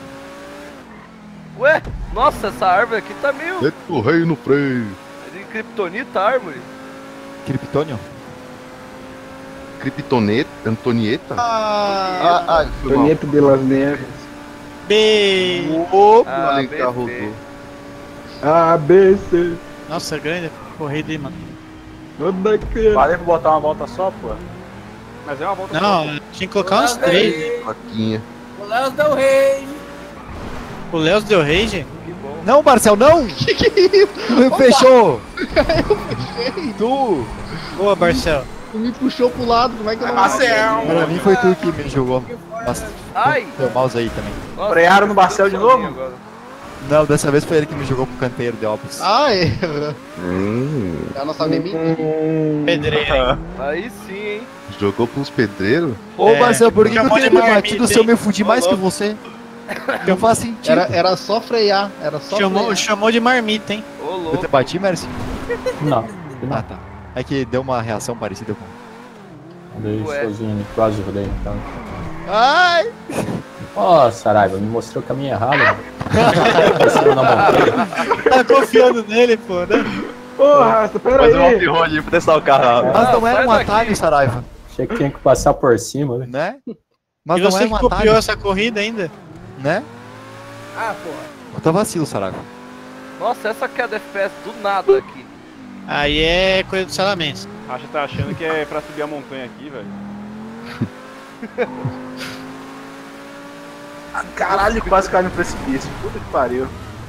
Ué, nossa, essa árvore aqui tá meio. Dentro do rei no freio. É de kryptonita a árvore. Kryptonion? Kryptoneta? Antonieta? Ah, ah, foi mal. Bonito de Las Neves. B. Opa, Ah, além B que C. rodou. A, B, C. Nossa, grande corrida aí, mano. Toda criança. Valeu pra botar uma volta só, pô. Mas é uma volta Não, só. tinha que colocar uns três. Faquinha. O Léo deu rei. O Léo deu rage? Que bom. Não, Marcel, não! Que que é isso? Tu fechou! Eu fechei. Tu! Boa, Marcel. Tu me puxou pro lado, como é que eu não Marcel. Pra mim foi tu que me jogou. Mas Ai! teu mouse aí também. Nossa, Frearam no Barcel de sozinho novo? agora. Não, dessa vez foi ele que me jogou pro canteiro de Opus. Ah, é. Hum, Ela não sabe nem mentir. Hum, Pedreiro, hein? Aí sim, hein? jogou pros pedreiros? Ô, É, Marcel, por que, que eu chamou tenho de me marmita, batido se eu hein? me fudi mais Ô, que você? Não faz sentido. Era, era só frear, era só Chamou, frear. chamou de marmita, hein? Ô, Eu louco. te bati, Mercy? Não. Ah, tá. É que deu uma reação parecida com... Daí Ué. sozinho, quase rodei então. Ai! Ó, oh, Saraiva, me mostrou o caminho errado, mano. Desceu na montanha. Tá confiando nele, pô, né? Porra, pera Fazer um aí. off-road pra testar o carro. Mas não era sai um daqui. atalho, Saraiva, Achei que tinha que passar por cima, né? né? Mas E não você era que um copiou atalho, essa corrida ainda? né? Ah, porra. Puta vacilo, Saraiva. Nossa, essa queda F P S do nada aqui. Aí é coisa do Salamence. Acha que tá achando que é pra subir a montanha aqui, velho. Ah, caralho, quase caiu no precipício. Puta que pariu.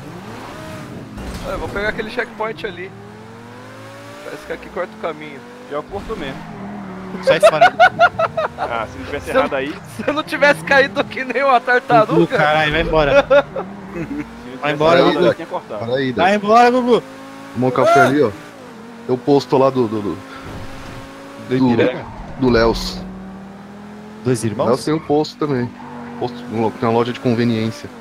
Eu vou pegar aquele checkpoint ali. Parece que aqui corta o caminho. Já cortou mesmo. Sai fora. Ah, se não tivesse Se eu- errado aí. Se eu não tivesse caído aqui nem uma Do tartaruga. caralho, vai embora. Se não Vai tivesse embora, errado, Gugu. eu tinha cortado. Para aí, Vai Dé. embora, Gugu. Tomou um café ali, ó. Eu posto lá do. do. do, Do do, Ipiranga? do Léus. Dois Léus irmãos? tem um posto também. Posto, tem uma loja de conveniência.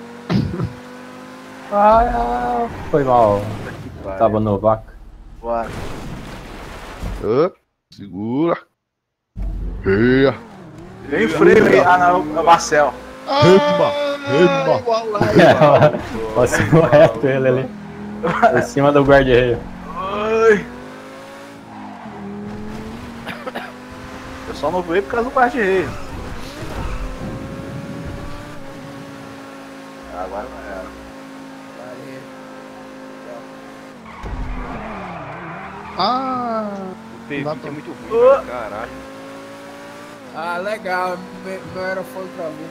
Ah, foi mal. Tava no vaca. Bora. Ah, segura. Eia. Vem freio aí. Ah, não, é o Marcel. Rema! Rema! Passou reto ele ali. Em cima do guarda-reio. Ai. Eu só não voei por causa do guarda-reio. Agora não era. Ah! O T vinte Dá pra- é muito ruim, Oh. velho, caralho. Ah, legal. Me- Meu aerofone travou.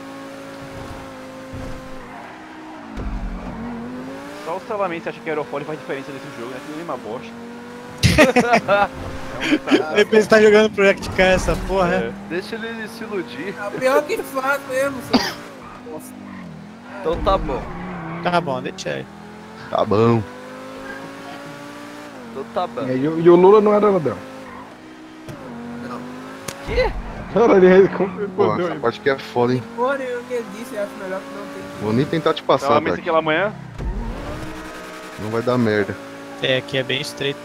Só o Salamence acha que aerofólio faz diferença nesse jogo, né? Que nem uma bosta. É um retardado. Depois você tá jogando Project Car essa porra, É. né? Deixa ele se iludir. Ah, pior que faz mesmo, seu. Nossa. Então tá bom. Tá bom, deixa aí. Tá bom. Então tá bom. É, E, o- e o Lula não era ladrão. Quê? Cara, ele Pô, respondeu essa aí. parte aqui é foda, hein? Porém, o que ele disse, eu acho melhor que não tem. Vou nem tentar te passar, Salamence Dark. aquela manhã. Não vai dar merda. É, aqui é bem estreito.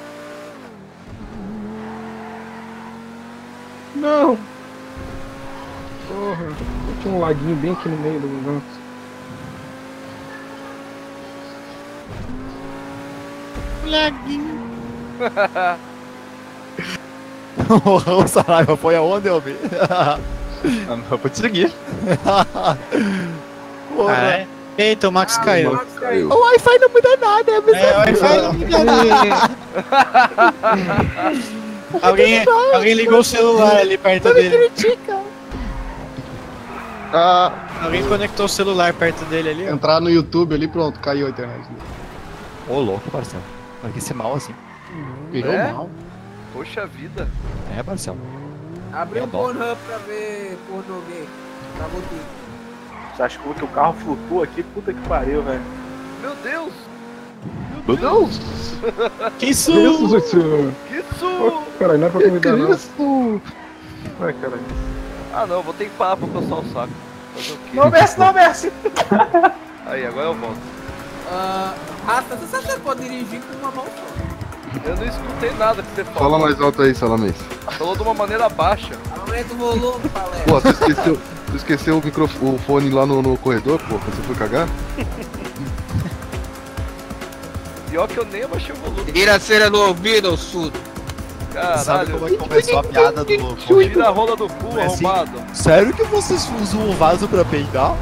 Não! Porra, tinha um laguinho bem aqui no meio do negócio. Laguinho. O Saraiva foi aonde, eu vi? Ah, não vou te seguir. Ah, é? Eita, o Max caiu. Max caiu. O Wi-Fi não muda nada, é a mesma É, o Wi-Fi não muda nada. alguém, alguém ligou o celular ali perto dele. Ah, Alguém conectou o celular perto dele ali, ó. Entrar no YouTube ali, pronto, caiu a internet. Ô, louco, Marcelo. Vai que ser mal assim. Pegou É? mal. Poxa vida. É, Marcelo. Abri Eu um adoro. Pornhub pra ver pornô gay. Travou tudo. Você acha que o carro flutua aqui? Puta que pariu, velho. Meu Deus. meu Deus! Que isso? Isso, isso. Que isso? Ô, caralho, não era pra convidar, não. Isso! Ai, caralho. Ah não, vou ter que parar pra coçar o saco. Fazer o quê? Não desce, não desce! Aí, agora eu volto. Ah, Rasta, você sabe que você pode dirigir com uma mão só? Eu não escutei nada que você falou. Fala mais alto aí, Salamence. Falou de uma maneira baixa. Aumenta o volume, palestra. Pô, você esqueceu, você esqueceu o, microfone, o fone lá no, no corredor, pô, quando você foi cagar? Pior que eu nem abaixei o volume. Tira a cera do ouvido, surdo. Sabe Caralho. como é que começou a piada do... Tira a rola do cu, É assim? arrombado. Sério que vocês usam um vaso pra peidar?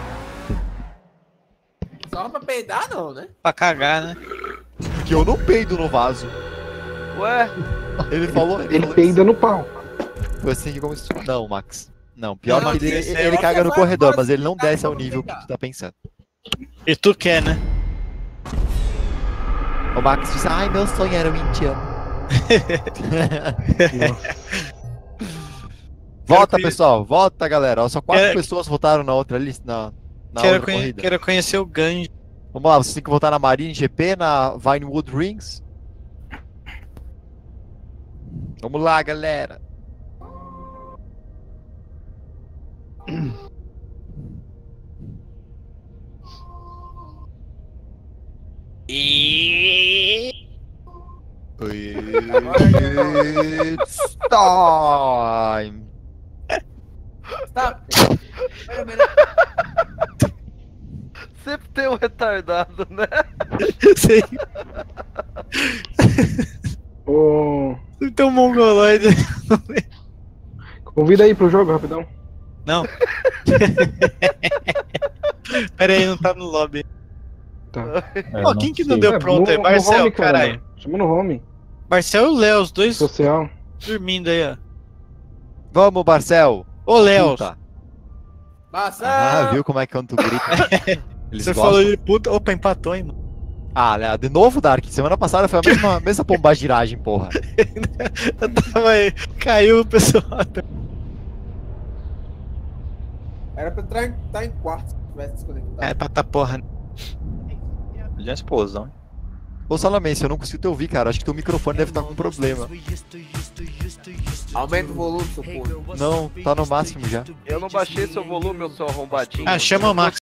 Só pra peidar, não, né? Pra cagar, né? Que eu não peido no vaso. Ué? Ele falou... Ele falou peida no pau. isso. Foi assim que começou. Não, Max. Não, pior Não, que ele, esse ele, é- ele caga no Você vai corredor, embora, mas ele não você tá desce ao pra nível que peidar. tu tá pensando. E tu quer, né? O Max diz, ai, meu sonho era o indiano. Volta, Quero- pessoal, volta, galera. Ó, só quatro Quero- pessoas votaram na outra lista, na, na Quero, outra conhe- corrida. quero conhecer o Ganji. Vamos lá, vocês têm que votar na Marine G P, na Vinewood Rings. Vamos lá, galera. It's time! Stop! Sempre tem um retardado, né? Sei. Ô, Então, mongoloide. convida aí pro jogo, rapidão. Não. Pera aí, não tá no lobby. Tá. Ó, quem que não deu pronto aí? Marcel, caralho. Chama no home. Marcel e o Léo, os dois Social. dormindo aí, ó. Vamos, Marcel! Ô, Léo. Puta. Marcel! Ah, viu como é que quando tu grita? Eles Você gostam. falou de puta. Opa, empatou, hein, mano. Ah, Léo, de novo, Dark. Semana passada foi a mesma, mesma pombagiragem, porra. Eu tava aí. Caiu o pessoal. Era pra estar em, tá em quarto se tivesse desconectado. É, pra tá porra. De uma explosão. Ô, Salamense, eu não consigo te ouvir, cara. Acho que teu microfone deve estar com problema. Aumenta o volume, seu porra. Não, tá no máximo já. Eu não baixei seu volume, eu sou arrombadinho. Ah, chama o Max.